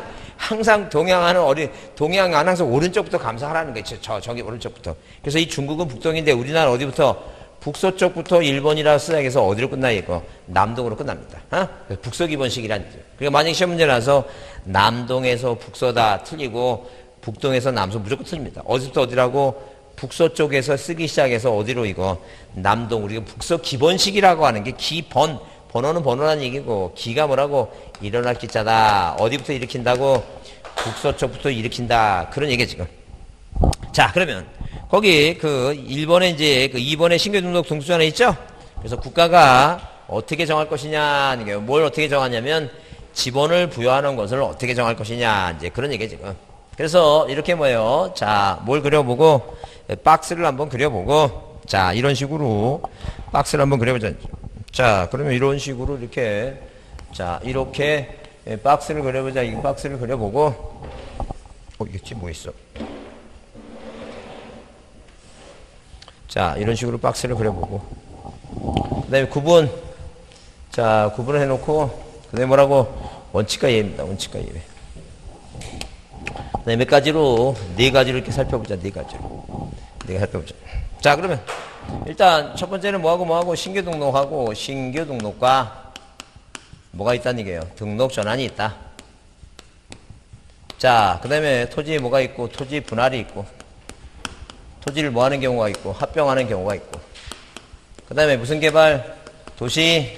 항상 동양화는 항상 오른쪽부터 감상하라는 거예요. 저기 오른쪽부터. 그래서 이 중국은 북동인데 우리나라 어디부터? 북서쪽부터 1번이라 시작해서 어디로 끝나요, 이거? 남동으로 끝납니다. 북서기본식이란 얘기죠. 그러니까 만약에 시험 문제 나서 남동에서 북서다 틀리고 북동에서 남서 무조건 틀립니다. 어디부터 어디라고? 북서쪽에서 쓰기 시작해서 어디로 이거? 남동. 우리가 북서기본식이라고 하는 게 번호는 번호라는 얘기고, 기가 뭐라고? 일어날 기자다. 어디부터 일으킨다고? 북서쪽부터 일으킨다. 그런 얘기야, 지금. 자, 그러면 거기 1번에 이제 2번에 신규등록 동수전에 있죠? 그래서 국가가 어떻게 정할 것이냐, 뭘 어떻게 정하냐면 지번을 부여하는 것을 어떻게 정할 것이냐, 이제 그런 얘기예요, 지금. 그래서 이렇게 뭐예요? 자, 뭘 그려보고, 박스를 한번 그려보고, 자, 이런 식으로 박스를 한번 그려보자. 자, 그러면 이런 식으로 이렇게, 자, 이렇게 박스를 그려보자. 이 박스를 그려보고, 이게 뭐 있어? 자, 이런 식으로 박스를 그려보고, 그 다음에 구분. 자, 구분을 해놓고, 그 다음에 뭐라고? 원칙과 예입니다. 원칙과 예. 그 다음에 몇 가지로, 4가지로 이렇게 살펴보자. 4가지로. 살펴보자. 자, 그러면, 일단, 첫 번째는 뭐하고, 신규 등록과, 뭐가 있다는 얘기예요? 등록 전환이 있다. 자, 그 다음에 토지에 뭐가 있고, 토지 분할이 있고, 토지를 뭐 하는 경우가 있고, 합병하는 경우가 있고, 그 다음에 무슨 개발? 도시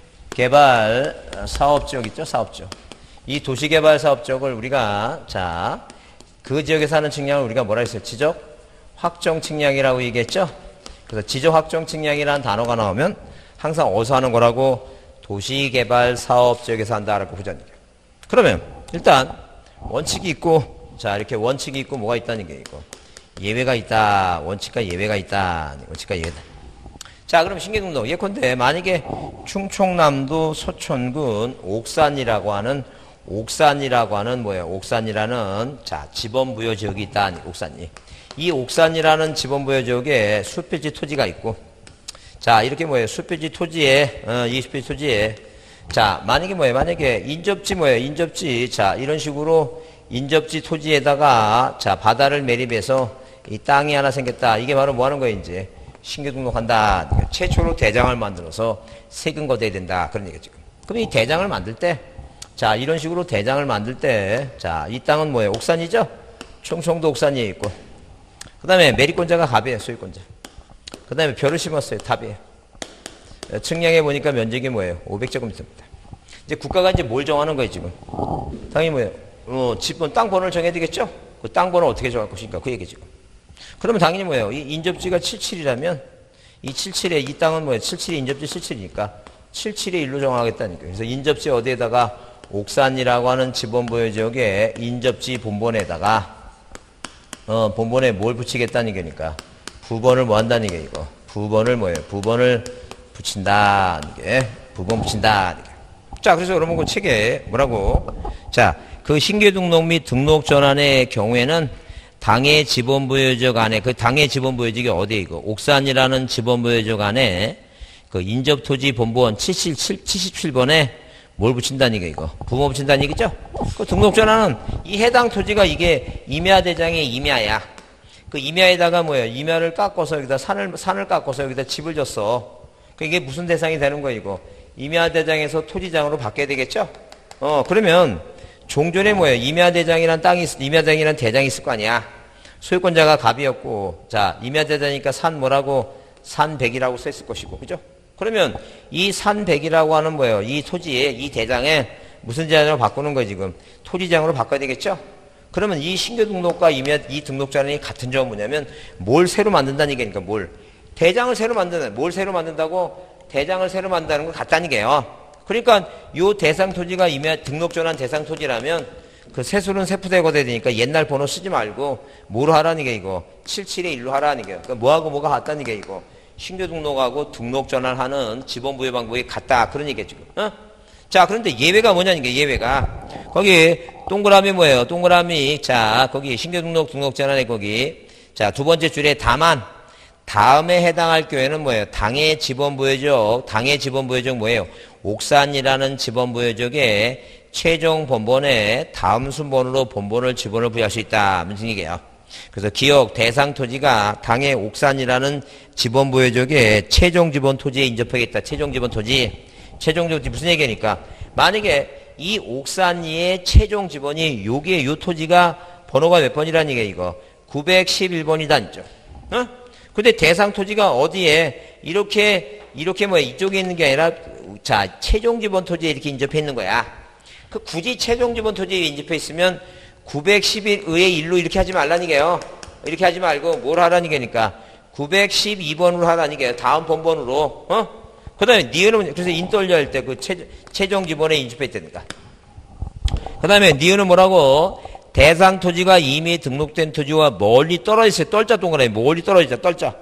개발 사업지역 있죠? 사업지역. 이 도시 개발 사업지역을 우리가, 자, 그 지역에 사는 측량을 우리가 뭐라 했어요? 지적 확정 측량이라고 얘기했죠? 그래서 지적 확정 측량이라는 단어가 나오면 항상 어디서 하는 거라고? 도시 개발 사업지역에서 한다라고 보자는 얘기예요. 그러면 일단 원칙이 있고, 자, 이렇게 원칙이 있고 뭐가 있다는 게 있고, 예외가 있다. 원칙과 예외가 있다. 원칙과 예외다. 자, 그럼 신계등록. 예컨대 만약에 충청남도 서촌군 옥산이라고 하는 뭐예요? 옥산이라는, 자, 지번부여 지역이 있다. 옥산이. 이 옥산이라는 지번부여 지역에 수필지 토지가 있고, 자, 이렇게 뭐예요? 수필지 토지에, 이 수필지 토지에, 자, 만약에 뭐예요? 만약에 인접지 뭐예요? 인접지. 자, 이런 식으로 인접지 토지에다가, 자, 바다를 매립해서 이 땅이 하나 생겼다. 이게 바로 뭐 하는 거예요, 이제? 신규 등록한다. 최초로 대장을 만들어서 세금거돼야 된다. 그런 얘기죠, 지금. 그럼 이 대장을 만들 때, 자, 이런 식으로 대장을 만들 때, 자, 이 땅은 뭐예요? 옥산이죠? 충청도 옥산이 있고. 그 다음에 매립권자가 갑이에요, 소유권자. 그 다음에 벼를 심었어요, 탑이에요. 측량해 보니까 면적이 뭐예요? 500제곱미터입니다. 이제 국가가 이제 뭘 정하는 거예요, 지금? 당연히 뭐예요? 집번, 땅 번호를 정해야 되겠죠? 그 땅 번호 어떻게 정할 것인가? 그 얘기 지금. 그러면 당연히 뭐예요? 이 인접지가 77이라면, 이 77에, 이 땅은 뭐예요? 77이 인접지 77이니까, 77의 1로 정하겠다는 거예요. 그래서 인접지 어디에다가, 옥산이라고 하는 지번부여 지역에 인접지 본본에다가, 본본에 뭘 붙이겠다는 얘기니까, 부번을 뭐 한다는 게 이거. 부번을 뭐예요? 부번을 붙인다는 게, 부번 붙인다는 게. 자, 그래서 여러분 그 책에 뭐라고? 자, 그 신규 등록 및 등록 전환의 경우에는 당의 지번부여 지역 안에, 그 당의 지번부여 지역이 어디에 이거? 옥산이라는 지번부여 지역 안에 그 인접토지 본본 77번에 뭘 붙인다는 얘기 이거? 부모 붙인다는 얘기죠? 그 등록 전환은 이 해당 토지가 이게 임야대장의 임야야. 그 임야에다가 뭐예요? 임야를 깎아서 여기다 산을 깎아서 여기다 집을 졌어. 그 이게 무슨 대상이 되는 거야, 이거? 임야대장에서 토지장으로 바뀌어야 되겠죠? 그러면 종전에 뭐예요? 임야대장이란 대장이 있을 거 아니야? 소유권자가 갑이었고, 자, 임야대장이니까 산 뭐라고? 산백이라고 써있을 것이고, 그죠? 그러면 이 산백이라고 하는 뭐예요? 이 토지에, 이 대장에 무슨 대장으로 바꾸는 거예요, 지금? 토지장으로 바꿔야 되겠죠? 그러면 이 신규 등록과 이 등록 전환이 같은 점은 뭐냐면, 뭘 새로 만든다는 얘기니까, 뭘? 대장을 새로 만드는, 뭘 새로 만든다고? 대장을 새로 만든다는 건 같다는 게요. 그러니까 요 대상 토지가 등록 전환 대상 토지라면 그 세술은 세부대가 돼야 되니까 옛날 번호 쓰지 말고 뭐로 하라는 게 이거 77의 1로 하라는 게 그러니까 뭐하고 뭐가 같다는 게 이거 신규 등록하고 등록 전환하는 지번부여 방법이 같다 그런 얘기겠죠. 자, 그런데 예외가 뭐냐는 게 예외가 거기 동그라미 뭐예요? 동그라미 자 거기 신규 등록 전환에 거기 자 두 번째 줄에 다만 다음에 해당할 경우에는 뭐예요? 당의 지번부여적 뭐예요? 옥산이라는 지번부여적에 최종 본본에 다음 순번으로 본본을 지번을 부여할 수 있다. 무슨 얘기예요? 그래서 기억 대상 토지가 당의 옥산이라는 지번부여적에 최종 지번 토지에 인접하겠다. 최종 지번 토지. 최종 지번 토지 무슨 얘기니까 만약에 이 옥산이의 최종 지번이 여기에 요 토지가 번호가 몇 번이라는 얘기야 이거 911번이다. 근데 대상 토지가 어디에 이렇게 뭐 이쪽에 있는 게 아니라 자 최종 지번 토지에 이렇게 인접해 있는 거야. 그 굳이 최종 지번 토지에 인접해 있으면 911의의 1로 이렇게 하지 말라는 게요. 이렇게 하지 말고 뭘 하라는 게니까 912번으로 하라는 게요. 다음 번번으로 그 다음에 니은은 그래서 인떨려 할 때 그 최종 지번에 인접해 있다니까. 그 다음에 니은은 뭐라고? 대상 토지가 이미 등록된 토지와 멀리 떨어져 있어요. 떨자 동그라미 멀리 떨어져 있다. 떨자.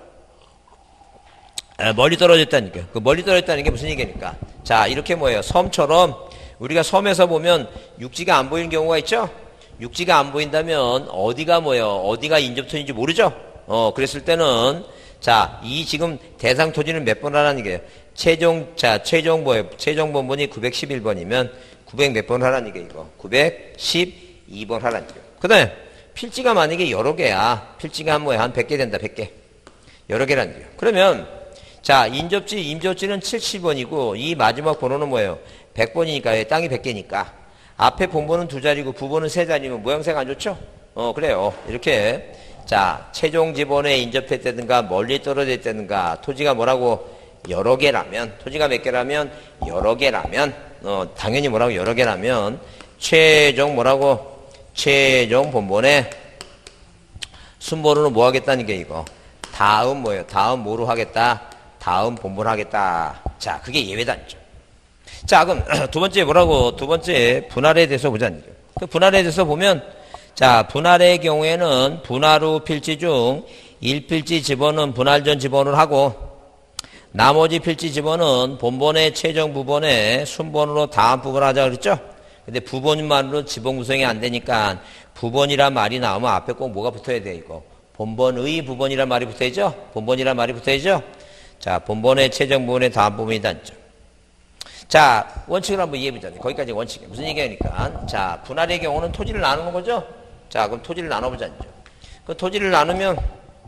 멀리 떨어졌다니까. 그 멀리 떨어졌다는 게 무슨 얘기니까. 자, 이렇게 뭐예요? 섬처럼 우리가 섬에서 보면 육지가 안 보이는 경우가 있죠? 육지가 안 보인다면 어디가 뭐예요? 어디가 인접토지인지 모르죠? 그랬을 때는 자, 이 지금 대상 토지는 몇 번 하라는 게요? 최종 뭐예요? 최종 번번이 911번이면 900 몇 번 하라는 게 이거. 912번 하라는 거예요. 그 다음에 필지가 만약에 여러 개야. 필지가 한 100개 된다. 100개. 여러 개라는 거예요. 그러면 자 임접지는 70번이고 이 마지막 번호는 뭐예요? 100번이니까 땅이 100개니까 앞에 본번은 2자리고 부번은 3자리면 모양새가 안 좋죠? 그래요. 이렇게 자 최종 지번에 인접했다든가 멀리 떨어져 있다든가 토지가 뭐라고 여러 개라면, 토지가 몇 개라면 여러 개라면, 당연히 뭐라고 여러 개라면 최종 뭐라고 최종 본본에 순번으로 뭐 하겠다는 게 이거. 다음 뭐예요? 다음 뭐로 하겠다? 다음 본본 하겠다. 자, 그게 예외단죠. 자, 그럼 두 번째 뭐라고? 두 번째 분할에 대해서 보자는 얘기예요. 그 분할에 대해서 보면, 자, 분할의 경우에는 분할 후 필지 중 1필지 집어는 분할 전 집어를 하고, 나머지 필지 집어는 본본의 최종 부본에 순번으로 다음 부분을 하자 그랬죠? 근데 부본만으로 지번 구성이 안 되니까 부본이란 말이 나오면 앞에 꼭 뭐가 붙어야 돼, 이거. 본본의 부본이란 말이 붙어야죠? 본본이란 말이 붙어야죠? 자, 본본의 최종 부분의 다음 부분이 단점. 자, 원칙을 한번 이해해보자. 거기까지 원칙이에요. 무슨 얘기하니까. 자, 분할의 경우는 토지를 나누는 거죠? 자, 그럼 토지를 나눠보자. 그 토지를 나누면,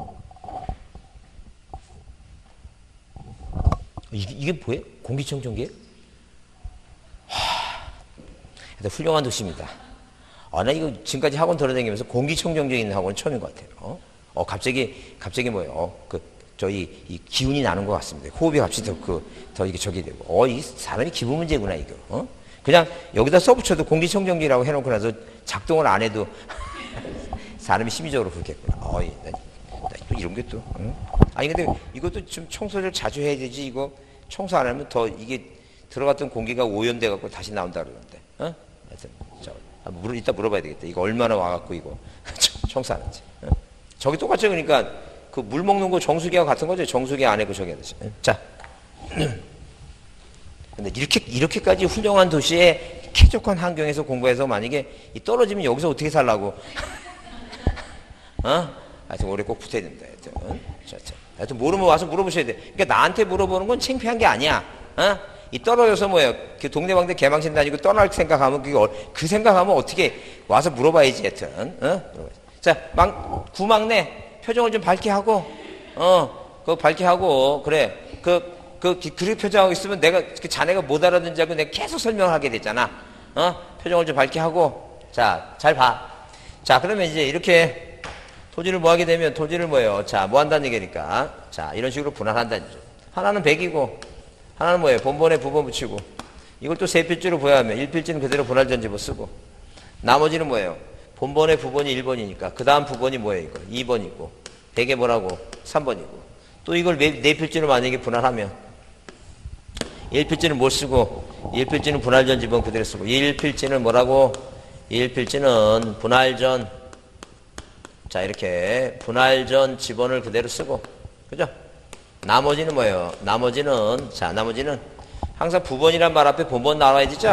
이게 뭐예요? 공기청정기예요? 훌륭한 도시입니다. 나 이거 지금까지 학원 돌아다니면서 공기청정기 있는 학원은 처음인 것 같아요. 갑자기 뭐예요? 이 기운이 나는 것 같습니다. 호흡이 갑자기 더 이게 저기 되고. 이 사람이 기분 문제구나, 이거. 그냥 여기다 써붙여도 공기청정기라고 해놓고 나서 작동을 안 해도 사람이 심리적으로 그렇겠구나. 또 이런 게 또. 아니, 근데 이것도 좀 청소를 자주 해야 되지, 이거. 청소 안 하면 더 이게 들어갔던 공기가 오염돼갖고 다시 나온다 그러는데. 하여튼, 이따 물어봐야 되겠다. 이거 얼마나 와갖고 이거 청소 안 하지. 저기 똑같죠. 그러니까 그 물 먹는 거 정수기하고 같은 거죠. 정수기 안에 그 저기 하듯이. 자. 근데 이렇게까지 훌륭한 도시에 쾌적한 환경에서 공부해서 만약에 떨어지면 여기서 어떻게 살라고. 하여튼 올해 꼭 붙어야 된다. 하여튼 모르면 와서 물어보셔야 돼. 그러니까 나한테 물어보는 건 창피한 게 아니야. 이 떨어져서 뭐예요? 그 동네방네 개망신 다니고 떠날 생각하면 그 생각하면 어떻게 와서 물어봐야지. 하여튼. 자, 구막내 표정을 좀 밝게 하고, 그거 밝게 하고, 그래. 그렇게 표정하고 있으면 내가, 자네가 못 알아듣는지 알고 내가 계속 설명을 하게 됐잖아. 표정을 좀 밝게 하고, 자, 잘 봐. 자, 그러면 이제 이렇게 토지를 뭐 하게 되면 토지를 뭐예요? 자, 뭐 한다는 얘기니까. 자, 이런 식으로 분할한다는 얘기죠. 하나는 100이고, 하나는 뭐예요? 본본에 부본 붙이고. 이걸 또 세 필지로 보여하면 1필지는 그대로 분할 전집어 쓰고. 나머지는 뭐예요? 본본의 부본이 1번이니까 그 다음 부본이 뭐예요? 이거 2번이고 100에 뭐라고? 3번이고 또 이걸 네 필지로 만약에 분할하면 1필지는 못 쓰고 1필지는 분할전 집은 그대로 쓰고 1필지는 뭐라고? 1필지는 분할전 자 이렇게 분할전 집원을 그대로 쓰고 그죠? 나머지는 뭐예요? 나머지는 항상 부본이란 말 앞에 본본 나와야 되죠?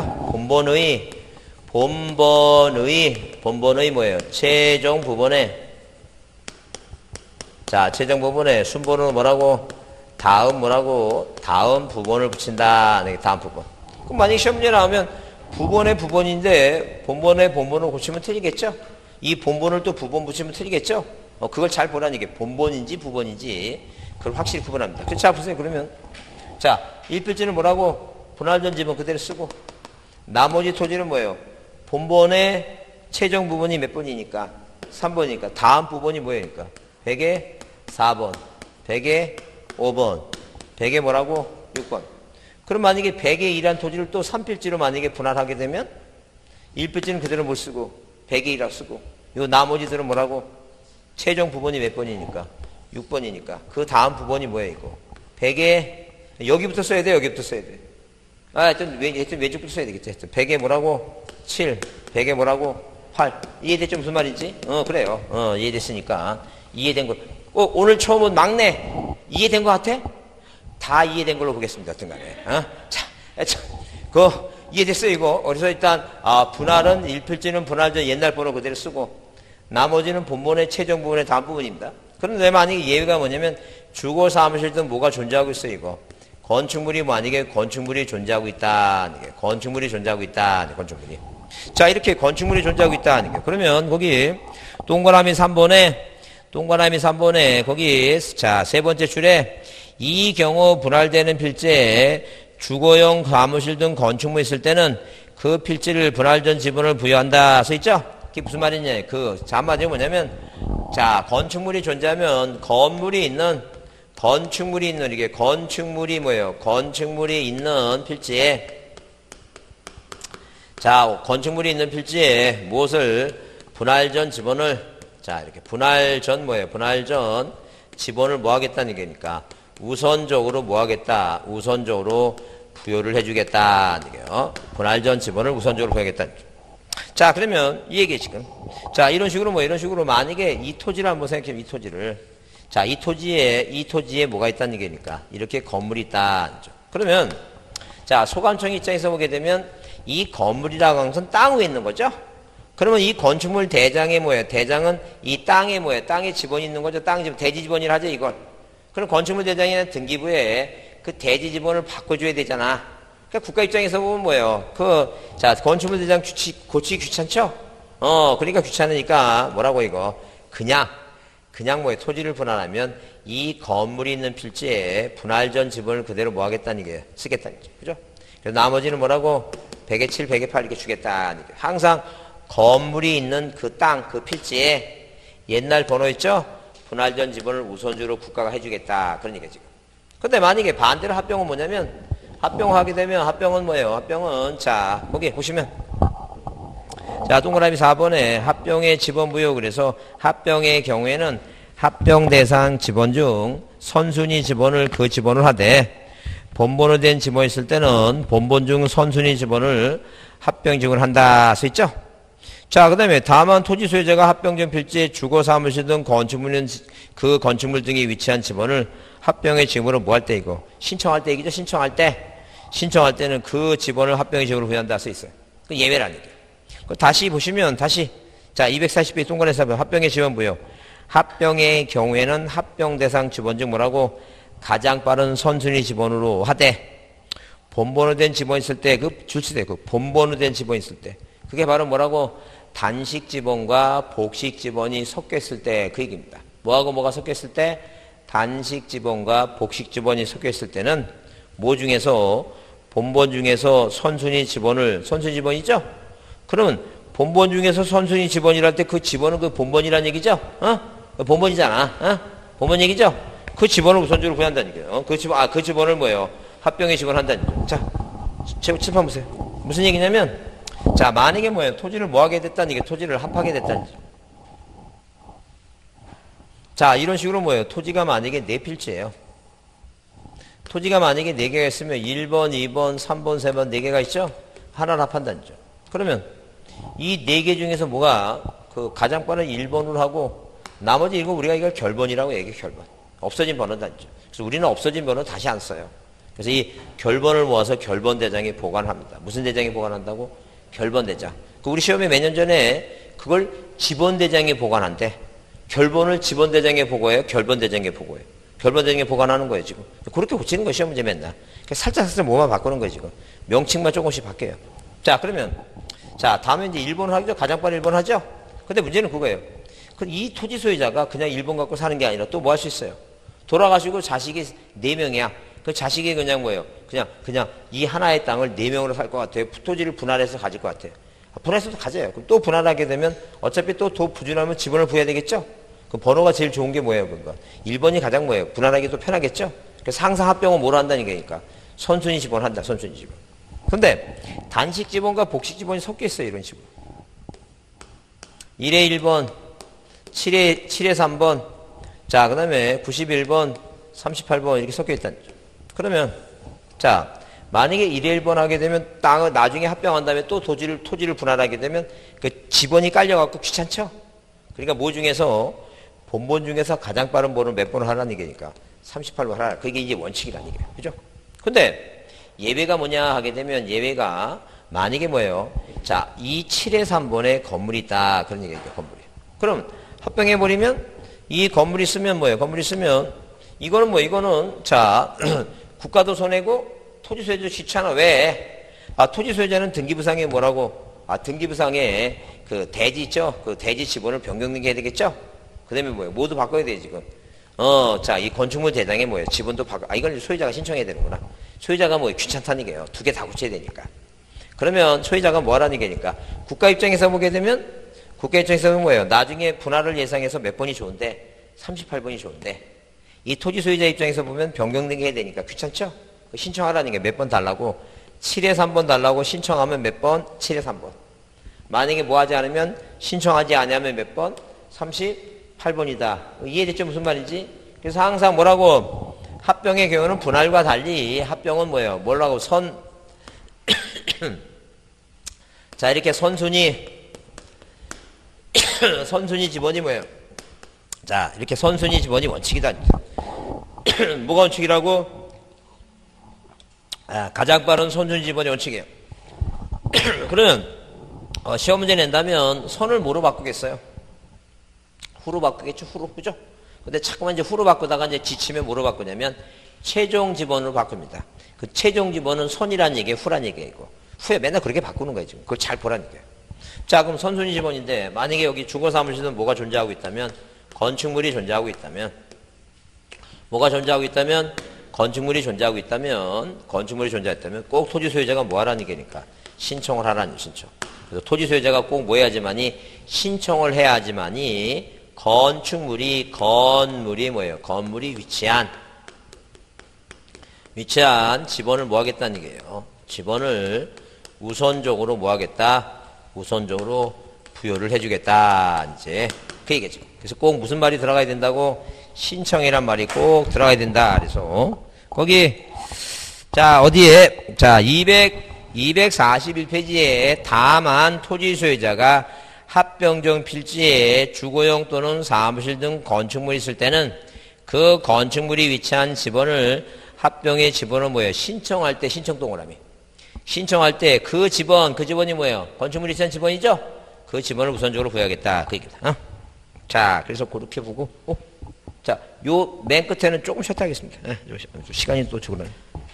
본본의 뭐예요? 최종 부분에 자 최종 부분에 순번으로 뭐라고? 다음 부분을 붙인다. 다음 부분. 그럼 만약에 시험 문제 나오면 부본의 부본인데 본본의 본본을 고치면 틀리겠죠? 이 본본을 또 부본 붙이면 틀리겠죠? 그걸 잘 보라는 게 본본인지 부본인지 그걸 확실히 구분합니다. 자 보세요. 그러면 자 1필지는 뭐라고? 분할전 집은 그대로 쓰고 나머지 토지는 뭐예요? 본본의 최종 부분이 몇 번이니까? 3번이니까 다음 부분이 뭐예요? 100에 4번 100에 5번 100에 뭐라고? 6번 그럼 만약에 100에 1한 토지를 또 3필지로 만약에 분할하게 되면 1필지는 그대로 못 쓰고 100에 1하고 쓰고 요 나머지들은 뭐라고? 최종 부분이 몇 번이니까? 6번이니까 그 다음 부분이 뭐예요? 이거 100에 여기부터 써야 돼 여기부터 써야 돼 하여튼 왼쪽부터 써야 되겠지. 100에 뭐라고? 7. 100에 뭐라고? 8. 이해됐죠? 무슨 말인지? 그래요. 이해됐으니까. 이해된 거. 오늘 처음 온 막내. 이해된 거 같아? 다 이해된 걸로 보겠습니다. 어떤 간에. 이해됐어요, 이거? 그래서 일단, 분할은 1필지는 분할전 옛날 번호 그대로 쓰고, 나머지는 본본의 최종 부분의 다음 부분입니다. 그런데 만약에 예외가 뭐냐면, 주거 사무실 등 뭐가 존재하고 있어요, 이거. 건축물이 만약에 건축물이 존재하고 있다. 건축물이 존재하고 있다. 건축물이. 자, 이렇게 건축물이 존재하고 있다. 그러면 거기 동그라미 3번에 거기 자, 세 번째 줄에 이 경우 분할되는 필지에 주거용 사무실 등 건축물이 있을 때는 그 필지를 분할전 지분을 부여한다. 써 있죠? 그게 무슨 말이냐? 자, 한마디로 뭐냐면 자, 건축물이 존재하면 건물이 있는 건축물이 있는, 이게 건축물이 뭐예요? 건축물이 있는 필지에, 자, 건축물이 있는 필지에 무엇을 분할 전 지번을, 자, 이렇게 분할 전 뭐예요? 분할 전 지번을 뭐 하겠다는 얘기니까 우선적으로 뭐 하겠다? 우선적으로 부여를 해주겠다는 얘기예요. 분할 전 지번을 우선적으로 부여하겠다는 얘기. 자, 그러면 이 얘기에 지금. 자, 이런 식으로 뭐 이런 식으로 만약에 이 토지를 한번 생각해보면 이 토지를. 자, 이 토지에 뭐가 있다는 얘기니까. 이렇게 건물이 있다. 그러면, 자, 소관청 입장에서 보게 되면 이 건물이라고 하는 것은 땅 위에 있는 거죠? 그러면 이 건축물 대장이 뭐예요? 대장은 이 땅에 뭐예요? 땅에 지번이 있는 거죠? 땅 지번, 대지 지번이라 하죠, 이걸. 그럼 건축물 대장이나 등기부에 그 대지 지번을 바꿔줘야 되잖아. 그러니까 국가 입장에서 보면 뭐예요? 자, 건축물 대장 고치기 귀찮죠? 그러니까 귀찮으니까 뭐라고 이거. 그냥 뭐예요? 토지를 분할하면 이 건물이 있는 필지에 분할 전 지번을 그대로 뭐 하겠다는 게 쓰겠다는 거죠. 그죠? 그래서 나머지는 뭐라고? 100에 7, 100에 8 이렇게 주겠다는 게. 항상 건물이 있는 그 땅, 그 필지에 옛날 번호 있죠? 분할 전 지번을 우선적으로 국가가 해주겠다. 그런 얘기죠, 지금. 근데 만약에 반대로 합병은 뭐냐면, 합병하게 되면, 합병은 뭐예요? 합병은, 자, 거기 보시면. 자, 동그라미 4번에 합병의 지번 부여. 그래서 합병의 경우에는 합병 대상 지번 중 선순위 지번을 그 지번을 하되, 본본으로 된 지번이 있을 때는 본본 중 선순위 지번을 합병 지번을 한다. 써 있죠? 자, 그 다음에 다만 토지 소유자가 합병전 필지에 주거 사무실 등 건축물은 그 건축물 등에 위치한 지번을 합병의 지번으로 뭐 할 때 이거? 신청할 때 얘기죠? 신청할 때는 그 지번을 합병의 지번으로 부여한다. 써 있어요. 그 예외라는 얘기예요. 다시 보시면, 자, 240페이지 동그라미 4번 합병의 지번 부여. 합병의 경우에는 합병 대상 지번 중 뭐라고? 가장 빠른 선순위 지번으로 하되, 본번으로 된 지번이 있을 때, 본번으로 된 지번이 있을 때, 그게 바로 뭐라고? 단식 지번과 복식 지번이 섞였을 때 그 얘기입니다. 뭐하고 뭐가 섞였을 때? 단식 지번과 복식 지번이 섞였을 때는 뭐 중에서? 본번 중에서 선순위 지번이죠? 그러면 본번 중에서 선순위 지번이랄 때 그 지번은 그 본번이란 얘기죠? 본번이잖아. 본번 얘기죠? 그 지번을 우선적으로 구한다는 얘기예요. 그 지번을 뭐예요? 합병의 지번을 한다는 얘기예요. 자, 칠판 보세요. 무슨 얘기냐면, 자, 만약에 뭐예요? 토지를 뭐 하게 됐다는 얘기, 토지를 합하게 됐다는 얘기. 자, 이런 식으로 뭐예요? 토지가 만약에 4필지예요. 토지가 만약에 4개가 있으면 1번, 2번, 3번, 3번 4개가 있죠? 하나를 합한다는 거죠. 그러면 이 4개 중에서 뭐가 그 가장 빠른 1번으로 하고 나머지 이거 우리가 이걸 결번이라고 얘기해, 결번. 없어진 번호는 아니죠. 그래서 우리는 없어진 번호 다시 안 써요. 그래서 이 결번을 모아서 결번 대장에 보관합니다. 무슨 대장에 보관한다고? 결번 대장. 우리 시험에 몇 년 전에 그걸 지번 대장에 보관한대. 결번을 지번 대장에 보고해요? 결번 대장에 보고해요? 결번 대장에 보관하는 거예요, 지금. 그렇게 고치는 거예요, 시험 문제 맨날. 살짝 뭐만 바꾸는 거예요, 지금. 명칭만 조금씩 바뀌어요. 자, 그러면, 자, 다음에 이제 1번을 하죠? 가장 빠른 1번 하죠? 근데 문제는 그거예요. 이 토지 소유자가 그냥 1번 갖고 사는 게 아니라 또 뭐 할 수 있어요? 돌아가시고 자식이 4명이야. 그 자식이 그냥 뭐예요? 그냥 이 하나의 땅을 4명으로 살 것 같아요. 토지를 분할해서 가질 것 같아요. 분할해서도 가져요. 그럼 또 분할하게 되면 어차피 또 더 부진하면 지번을 부여해야 되겠죠? 그 번호가 제일 좋은 게 뭐예요, 그러니까? 1번이 가장 뭐예요? 분할하기도 편하겠죠? 그래서 항상 합병은 뭐로 한다는 얘기니까. 선순위 지번 한다, 선순위 지번. 근데 단식 지번과 복식 지번이 섞여 있어요, 이런 식으로. 1에 1번, 7에 3번, 자, 그 다음에 91번, 38번 이렇게 섞여 있다는 거죠. 그러면, 자, 만약에 1에 1번 하게 되면 땅을 나중에 합병한 다음에 또 토지를 분할하게 되면 그 지번이 깔려갖고 귀찮죠? 그러니까 뭐 중에서, 본번 중에서 가장 빠른 번호를 몇 번을 하라는 얘기니까 38번 하라. 그게 이제 원칙이라는 얘기예요. 그죠? 근데 예외가 뭐냐 하게 되면 예외가 만약에 뭐예요? 자, 이 7에 3번에 건물이 있다. 그런 얘기예요, 건물이. 그럼 합병해버리면 이 건물이 있으면 뭐예요? 건물이 있으면 이거는 자, 국가도 손해고 토지 소유자 귀찮아. 왜? 토지 소유자는 등기부상에 뭐라고? 등기부상에 그 대지 있죠? 그 대지 지번을 변경등기해야 되겠죠? 그 다음에 뭐예요? 모두 바꿔야 돼, 지금. 자, 이 건축물 대장에 뭐예요? 지번도 바꿔. 이걸 소유자가 신청해야 되는구나. 소유자가 뭐예요? 귀찮다는 얘기예요. 2개 다 고쳐야 되니까. 그러면 소유자가 뭐 하라는 얘기니까? 국가 입장에서 보게 되면, 국가 입장에서 보면 뭐예요? 나중에 분할을 예상해서 몇 번이 좋은데? 38번이 좋은데. 이 토지 소유자 입장에서 보면 변경등기해야 되니까 귀찮죠? 신청하라는 게 몇 번 달라고 7에 3번 달라고 신청하면 몇 번? 7에 3번. 만약에 뭐 하지 않으면 신청하지 않으면 몇 번? 38번이다. 이해됐죠? 무슨 말인지? 그래서 항상 뭐라고? 합병의 경우는 분할과 달리 합병은 뭐예요? 뭐라고? 자, 이렇게 선순위 지번이 뭐예요? 자, 이렇게 선순위 지번이 원칙이다. 뭐가 원칙이라고? 가장 빠른 선순위 지번이 원칙이에요. 그러면 시험 문제 낸다면 선을 뭐로 바꾸겠어요? 후로 바꾸겠죠? 후로, 그죠? 근데 자꾸만 이제 후로 바꾸다가 이제 지치면 뭐로 바꾸냐면 최종 지번으로 바꿉니다. 그 최종 지번은 선이란 얘기예요, 후란 얘기예요. 후에 맨날 그렇게 바꾸는 거예요, 지금. 그걸 잘 보라는 얘기예요. 자, 그럼 선순위 지번인데 만약에 여기 주거사무실은 뭐가 존재하고 있다면 건축물이 존재하고 있다면 뭐가 존재하고 있다면 건축물이 존재했다면 꼭 토지 소유자가 뭐 하라는 얘기니까 신청을 하라는 신청. 그래서 토지 소유자가 꼭 뭐 해야지만이 신청을 해야지만이 건물이 뭐예요? 건물이 위치한 지번을 뭐 하겠다는 얘기예요. 지번을 우선적으로 뭐 하겠다? 우선적으로 부여를 해주겠다. 이제 그 얘기죠. 그래서 꼭 무슨 말이 들어가야 된다고? 신청이란 말이 꼭 들어가야 된다. 그래서 거기 자 어디에 자 241페이지에 다만 토지 소유자가 합병정 필지에 주거용 또는 사무실 등 건축물이 있을 때는 그 건축물이 위치한 지번을 합병의 지번은 뭐예요? 신청할 때 신청 동그라미. 신청할 때 그 지번이 뭐예요? 건축물이 위치한 지번이죠? 그 지번을 우선적으로 부여하겠다. 그 얘기다. 자, 그래서 그렇게 보고 자, 요 맨 끝에는 조금 쉬었다 하겠습니다. 시간이 또 죽으려네.